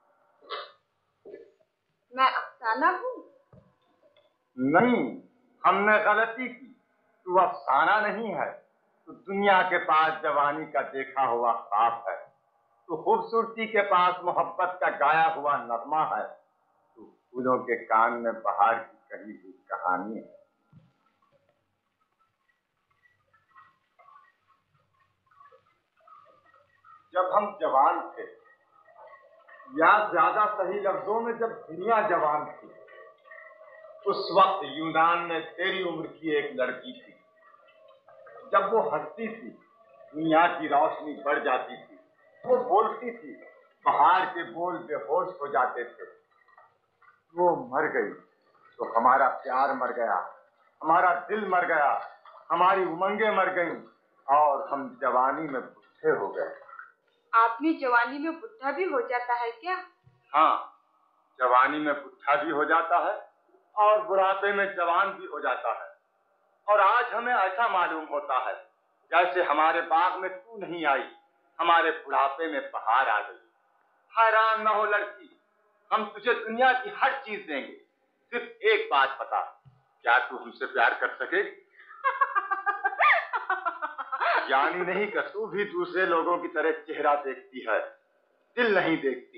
मैं अफसाना हूँ? नहीं, हमने गलती की। तू अफसाना नहीं है, तू दुनिया के पास जवानी का देखा हुआ ख्वाब है। तू खूबसूरती के पास मोहब्बत का गाया हुआ नगमा है। तू फूलों के कान में बहार की कही हुई कहानी है। जब हम जवान थे, या ज्यादा सही लफ्जों में जब दुनिया जवान थी, उस वक्त यूनान में तेरी उम्र की एक लड़की थी। जब वो हंसती थी, दुनिया की रोशनी बढ़ जाती थी। वो बोलती थी, पहाड़ के बोल बेहोश हो जाते थे। वो मर गई तो हमारा प्यार मर गया, हमारा दिल मर गया, हमारी उमंगें मर गईं और हम जवानी में बुढ़े हो गए। आदमी जवानी में बुढ़ा भी हो जाता है क्या? हाँ, जवानी में बुढ़ा भी हो जाता है और बुढ़ापे में जवान भी हो जाता है। और आज हमें ऐसा मालूम होता है जैसे हमारे बाग में तू नहीं आई, हमारे बुढ़ापे में बहार आ गई। हैरान न हो लड़की, हम तुझे दुनिया की हर चीज देंगे, सिर्फ एक बात बता, क्या तू हमसे प्यार कर सकेगी? यानी नहीं कि तू भी दूसरे लोगों की तरह चेहरा देखती है, दिल नहीं देखती।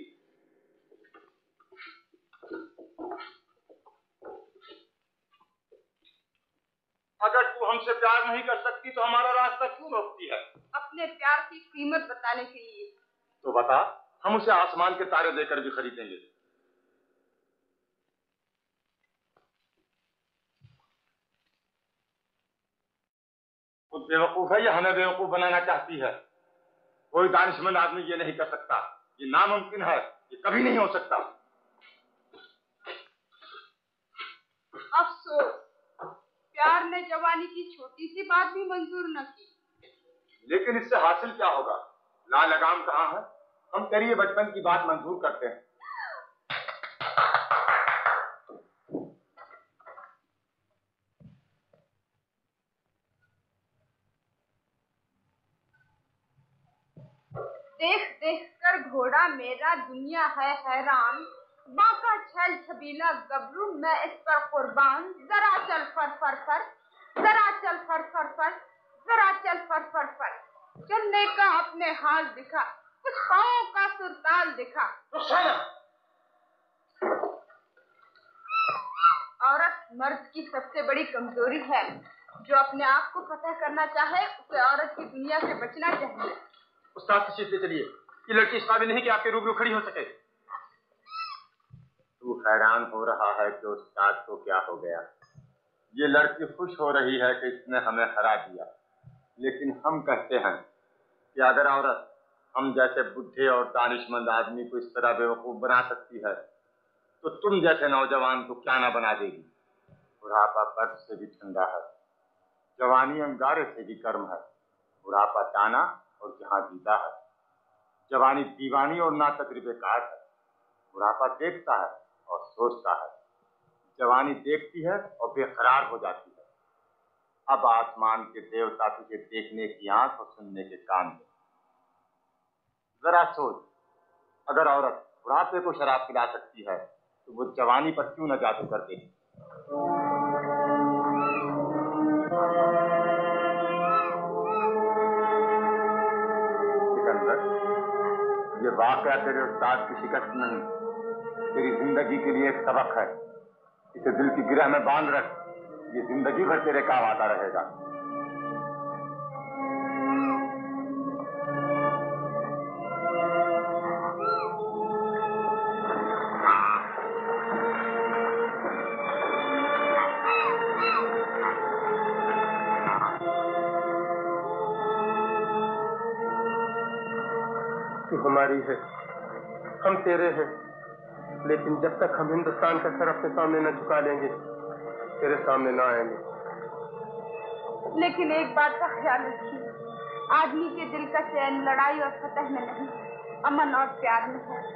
अगर तू हमसे प्यार नहीं कर सकती तो हमारा रास्ता क्यों रोकती है? अपने प्यार की कीमत बताने के लिए। तो बता, हम उसे आसमान के तारे देकर भी खरीदेंगे। खुद बेवकूफ है या हमें बेवकूफ बनाना चाहती है? कोई दानिशमंद आदमी ये नहीं कर सकता, ये नामुमकिन है, ये कभी नहीं हो सकता। अफसोस, प्यार ने जवानी की छोटी सी बात भी मंजूर न की। लेकिन इससे हासिल क्या होगा? ला लगाम कहाँ है? हम तेरी बचपन की बात मंजूर करते हैं। देख देख कर घोड़ा मेरा दुनिया है हैरान, बाका छल छबीला गबरू मैं इस पर कुर्बान। जरा चल फर फर फर, जरा चल फर फर फर, जरा चल फर फर फर। चलने का अपने हाल दिखा, कुछ पाँव का सुरताल दिखा। औरत मर्द की सबसे बड़ी कमजोरी है। जो अपने आप को फतह करना चाहे उसे औरत की दुनिया से बचना चाहिए। उस्ताद तशरीफ ले चलिए, ये लड़की इस काबिल नहीं कि आपके रूबरू खड़ी हो सके। तू हैरान हो रहा है कि उस्ताद को क्या हो गया। ये लड़की खुश हो रही है कि इसने हमें हरा दिया, लेकिन हम कहते हैं कि अगर औरत हम जैसे बुढ़े और दानिशमंद आदमी को इस तरह बेवकूफ बना सकती है, तो तुम जैसे नौजवान को क्या ना बना देगी। बुढ़ापा बर्फ से भी ठंडा है, जवानी अंगारे से भी गर्म है। बुढ़ापा जाना और जहाँ जीता है, जवानी दीवानी और ना तजर्बेकार है। बुढ़ापा देखता है और सोचता है, जवानी देखती है और बेकरार हो जाती है। अब आसमान के देवता तुझे देखने की आंख और सुनने के कान दे। जरा सोच, अगर औरत बुढ़ापे को शराब पिला सकती है तो वो जवानी पर क्यों न जादू कर दे। सिकंदर, ये वाकया तेरे उस्ताद की शिकस्त नहीं, तेरी जिंदगी के लिए एक सबक है। इसे दिल की गिरह में बांध रख, ये जिंदगी भर तेरे काम आता रहेगा। तू हमारी है, हम तेरे हैं, लेकिन जब तक हम हिंदुस्तान का सर अपने सामने न झुका लेंगे, तेरे सामने न आएंगे। लेकिन एक बात का ख्याल रखिए, आदमी के दिल का चैन लड़ाई और फतह में नहीं, अमन और प्यार में है।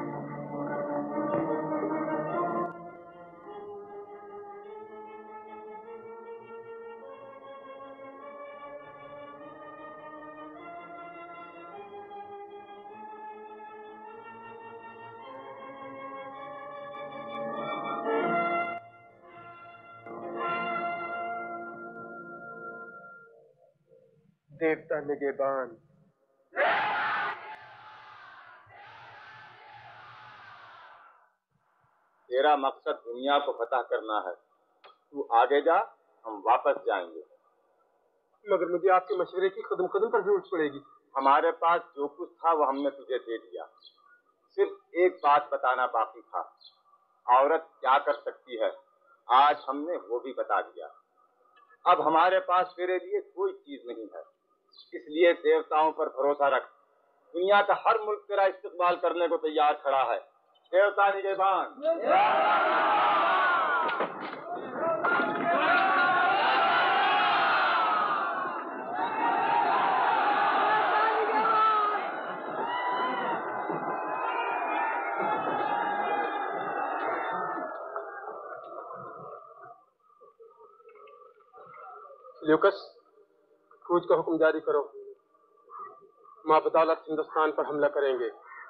देवता निगेबान, तेरा मकसद दुनिया को फतह करना है। तू आगे जा, हम वापस जाएंगे। मगर मुझे आपके मशवरे की कदम कदम पर जरूरत पड़ेगी। हमारे पास जो कुछ था वो हमने तुझे दे दिया, सिर्फ एक बात बताना बाकी था। औरत क्या कर सकती है, आज हमने वो भी बता दिया। अब हमारे पास तेरे लिए कोई चीज नहीं है, इसलिए देवताओं पर भरोसा रख। दुनिया का हर मुल्क तेरा इस्तेमाल करने को तैयार खड़ा है। देवता निगहबान। ल्यूकस, फौज का हुक्म जारी करो, मां बदौलत हिंदुस्तान पर हमला करेंगे।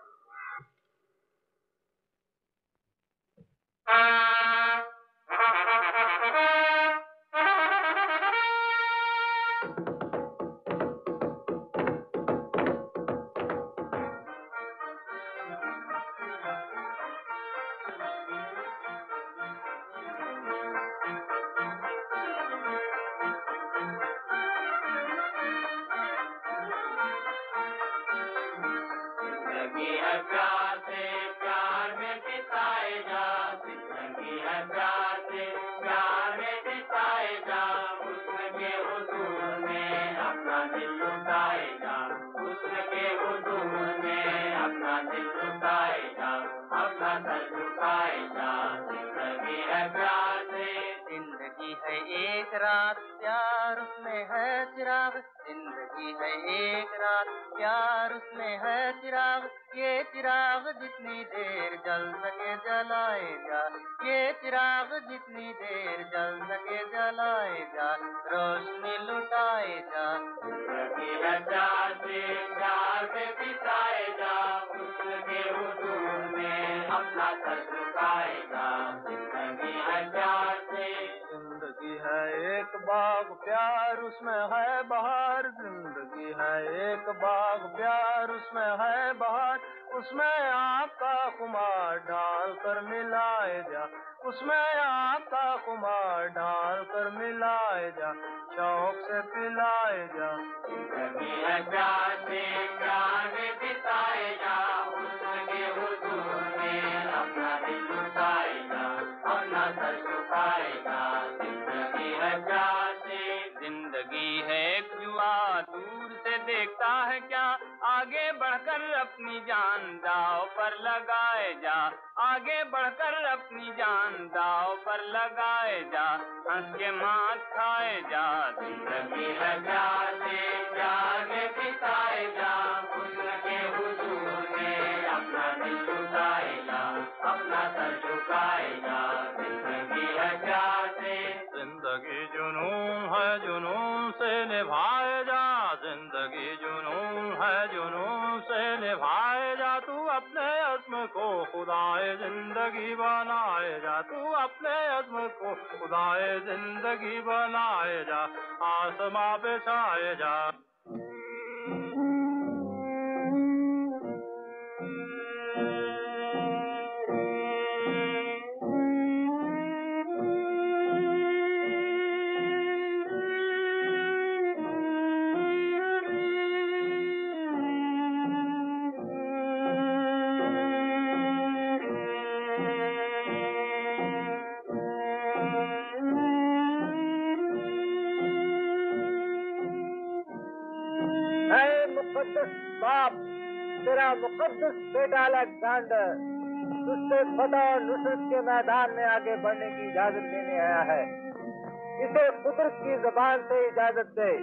जिंदगी है एक रात प्यार उसमें है चिराग, जिंदगी है एक रात प्यार उसमें है चिराग, ये चिराग जितनी देर जल सके जलाए जा, ये चिराग जितनी देर जल सके जलाए जा, रोशनी लुटाए जा। जिंदगी है प्यार से प्यार में बिताए जा, उसके हुजूर में अपना सर झुकाए जा। जिंदगी है प्यार से, जिंदगी है एक बाग प्यार उसमें है बहार, जिंदगी है एक बाग प्यार उसमें है बहार, उसमें आँख का खुमार ढाल कर मिलाए जा, उसमें आँख का खुमार ढाल कर मिलाए जा, शौक से पिलाए जा। जिंदगी है प्यार से प्यार में बिताए जा, उसके हुजूर में अपना दिल लुटाए जा, अपना सर झुकाए जा। जिंदगी है प्यार से, जिंदगी है एक जुआ दूर से देखता है क्या, आगे बढ़कर अपनी जान दाव पर लगाए जा, आगे बढ़कर अपनी जान दाव पर लगाए जा, हंस के मात खाए जा। जिंदगी है प्यार से प्यार में बिताए जा, उसके हुजूर में अपना दिल लुटाए जा, अपना सर झुकाए जा। जिंदगी है प्यार से, जिंदगी जुनून है जुनून से निभाए जा, जिंदगी जुनून है जुनून से निभाए जा, तू अपने अज़्म को खुदाए जिंदगी बनाए जा, तू अपने अज़्म को खुदाए जिंदगी बनाए जा, आसमां पे छाए जा। मुकद्दस बाप, तेरा मुकद्दस बेटा अलेक्जेंडर तुझसे फतह और नुसरत के मैदान में आगे बढ़ने की इजाजत देने आया है। इसे कुदरत की जबान से इजाजत दे।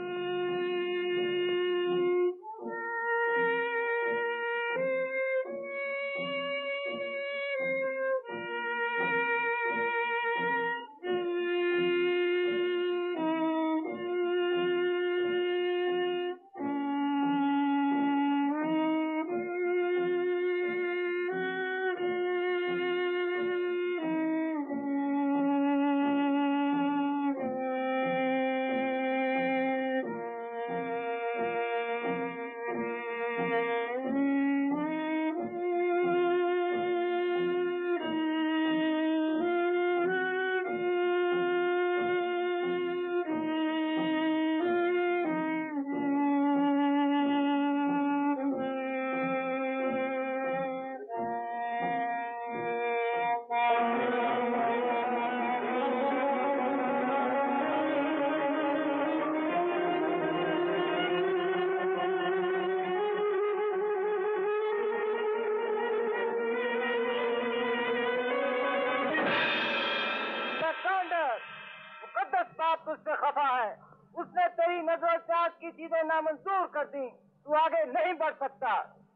की चीजें नामंजूर कर दी, तू आगे नहीं बढ़ सकता।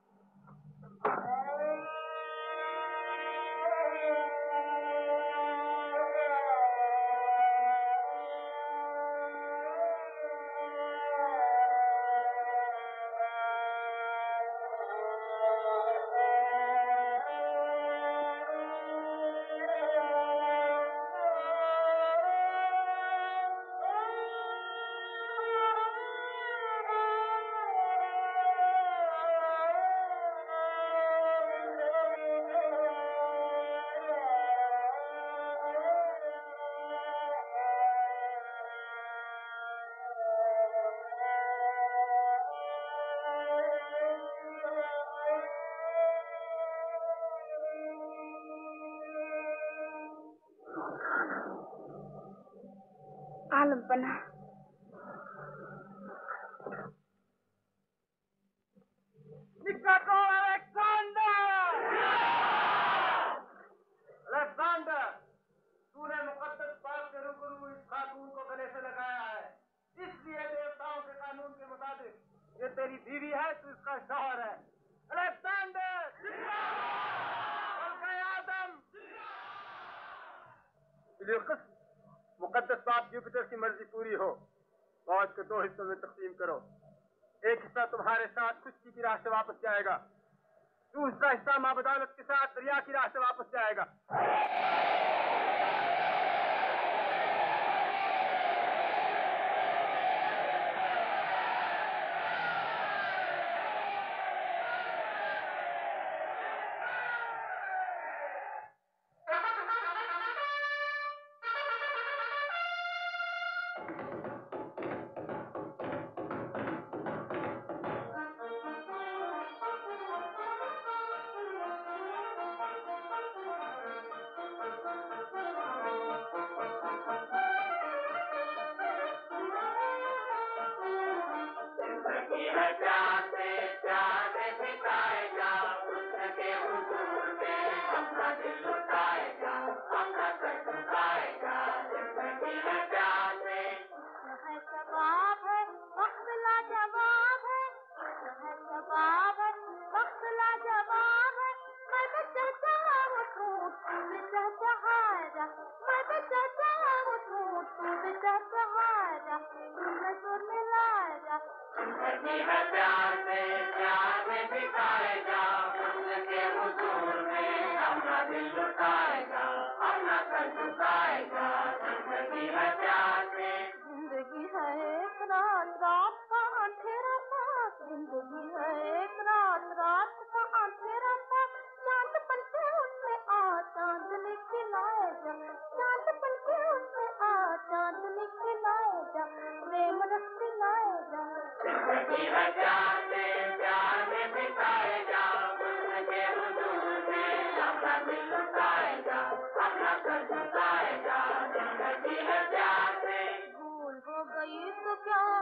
आलम पना अलेक्जेंडर, तूने मुकद्दस बाप के रूबरू इस खातून को गले से लगाया है, इसलिए देवताओं के कानून के मुताबिक ये तेरी बीवी है, तू इसका शौहर है। अलेक्जेंडर, आदम, मुकद्दस बाप जुपिटर की मर्जी पूरी हो, फौज को दो हिस्सों में तकसीम करो। एक हिस्सा तुम्हारे साथ खुशी की राह से वापस जाएगा, दूसरा हिस्सा मां बदौलत के साथ दरिया की राह से वापस जाएगा। भूल हो गई तो क्या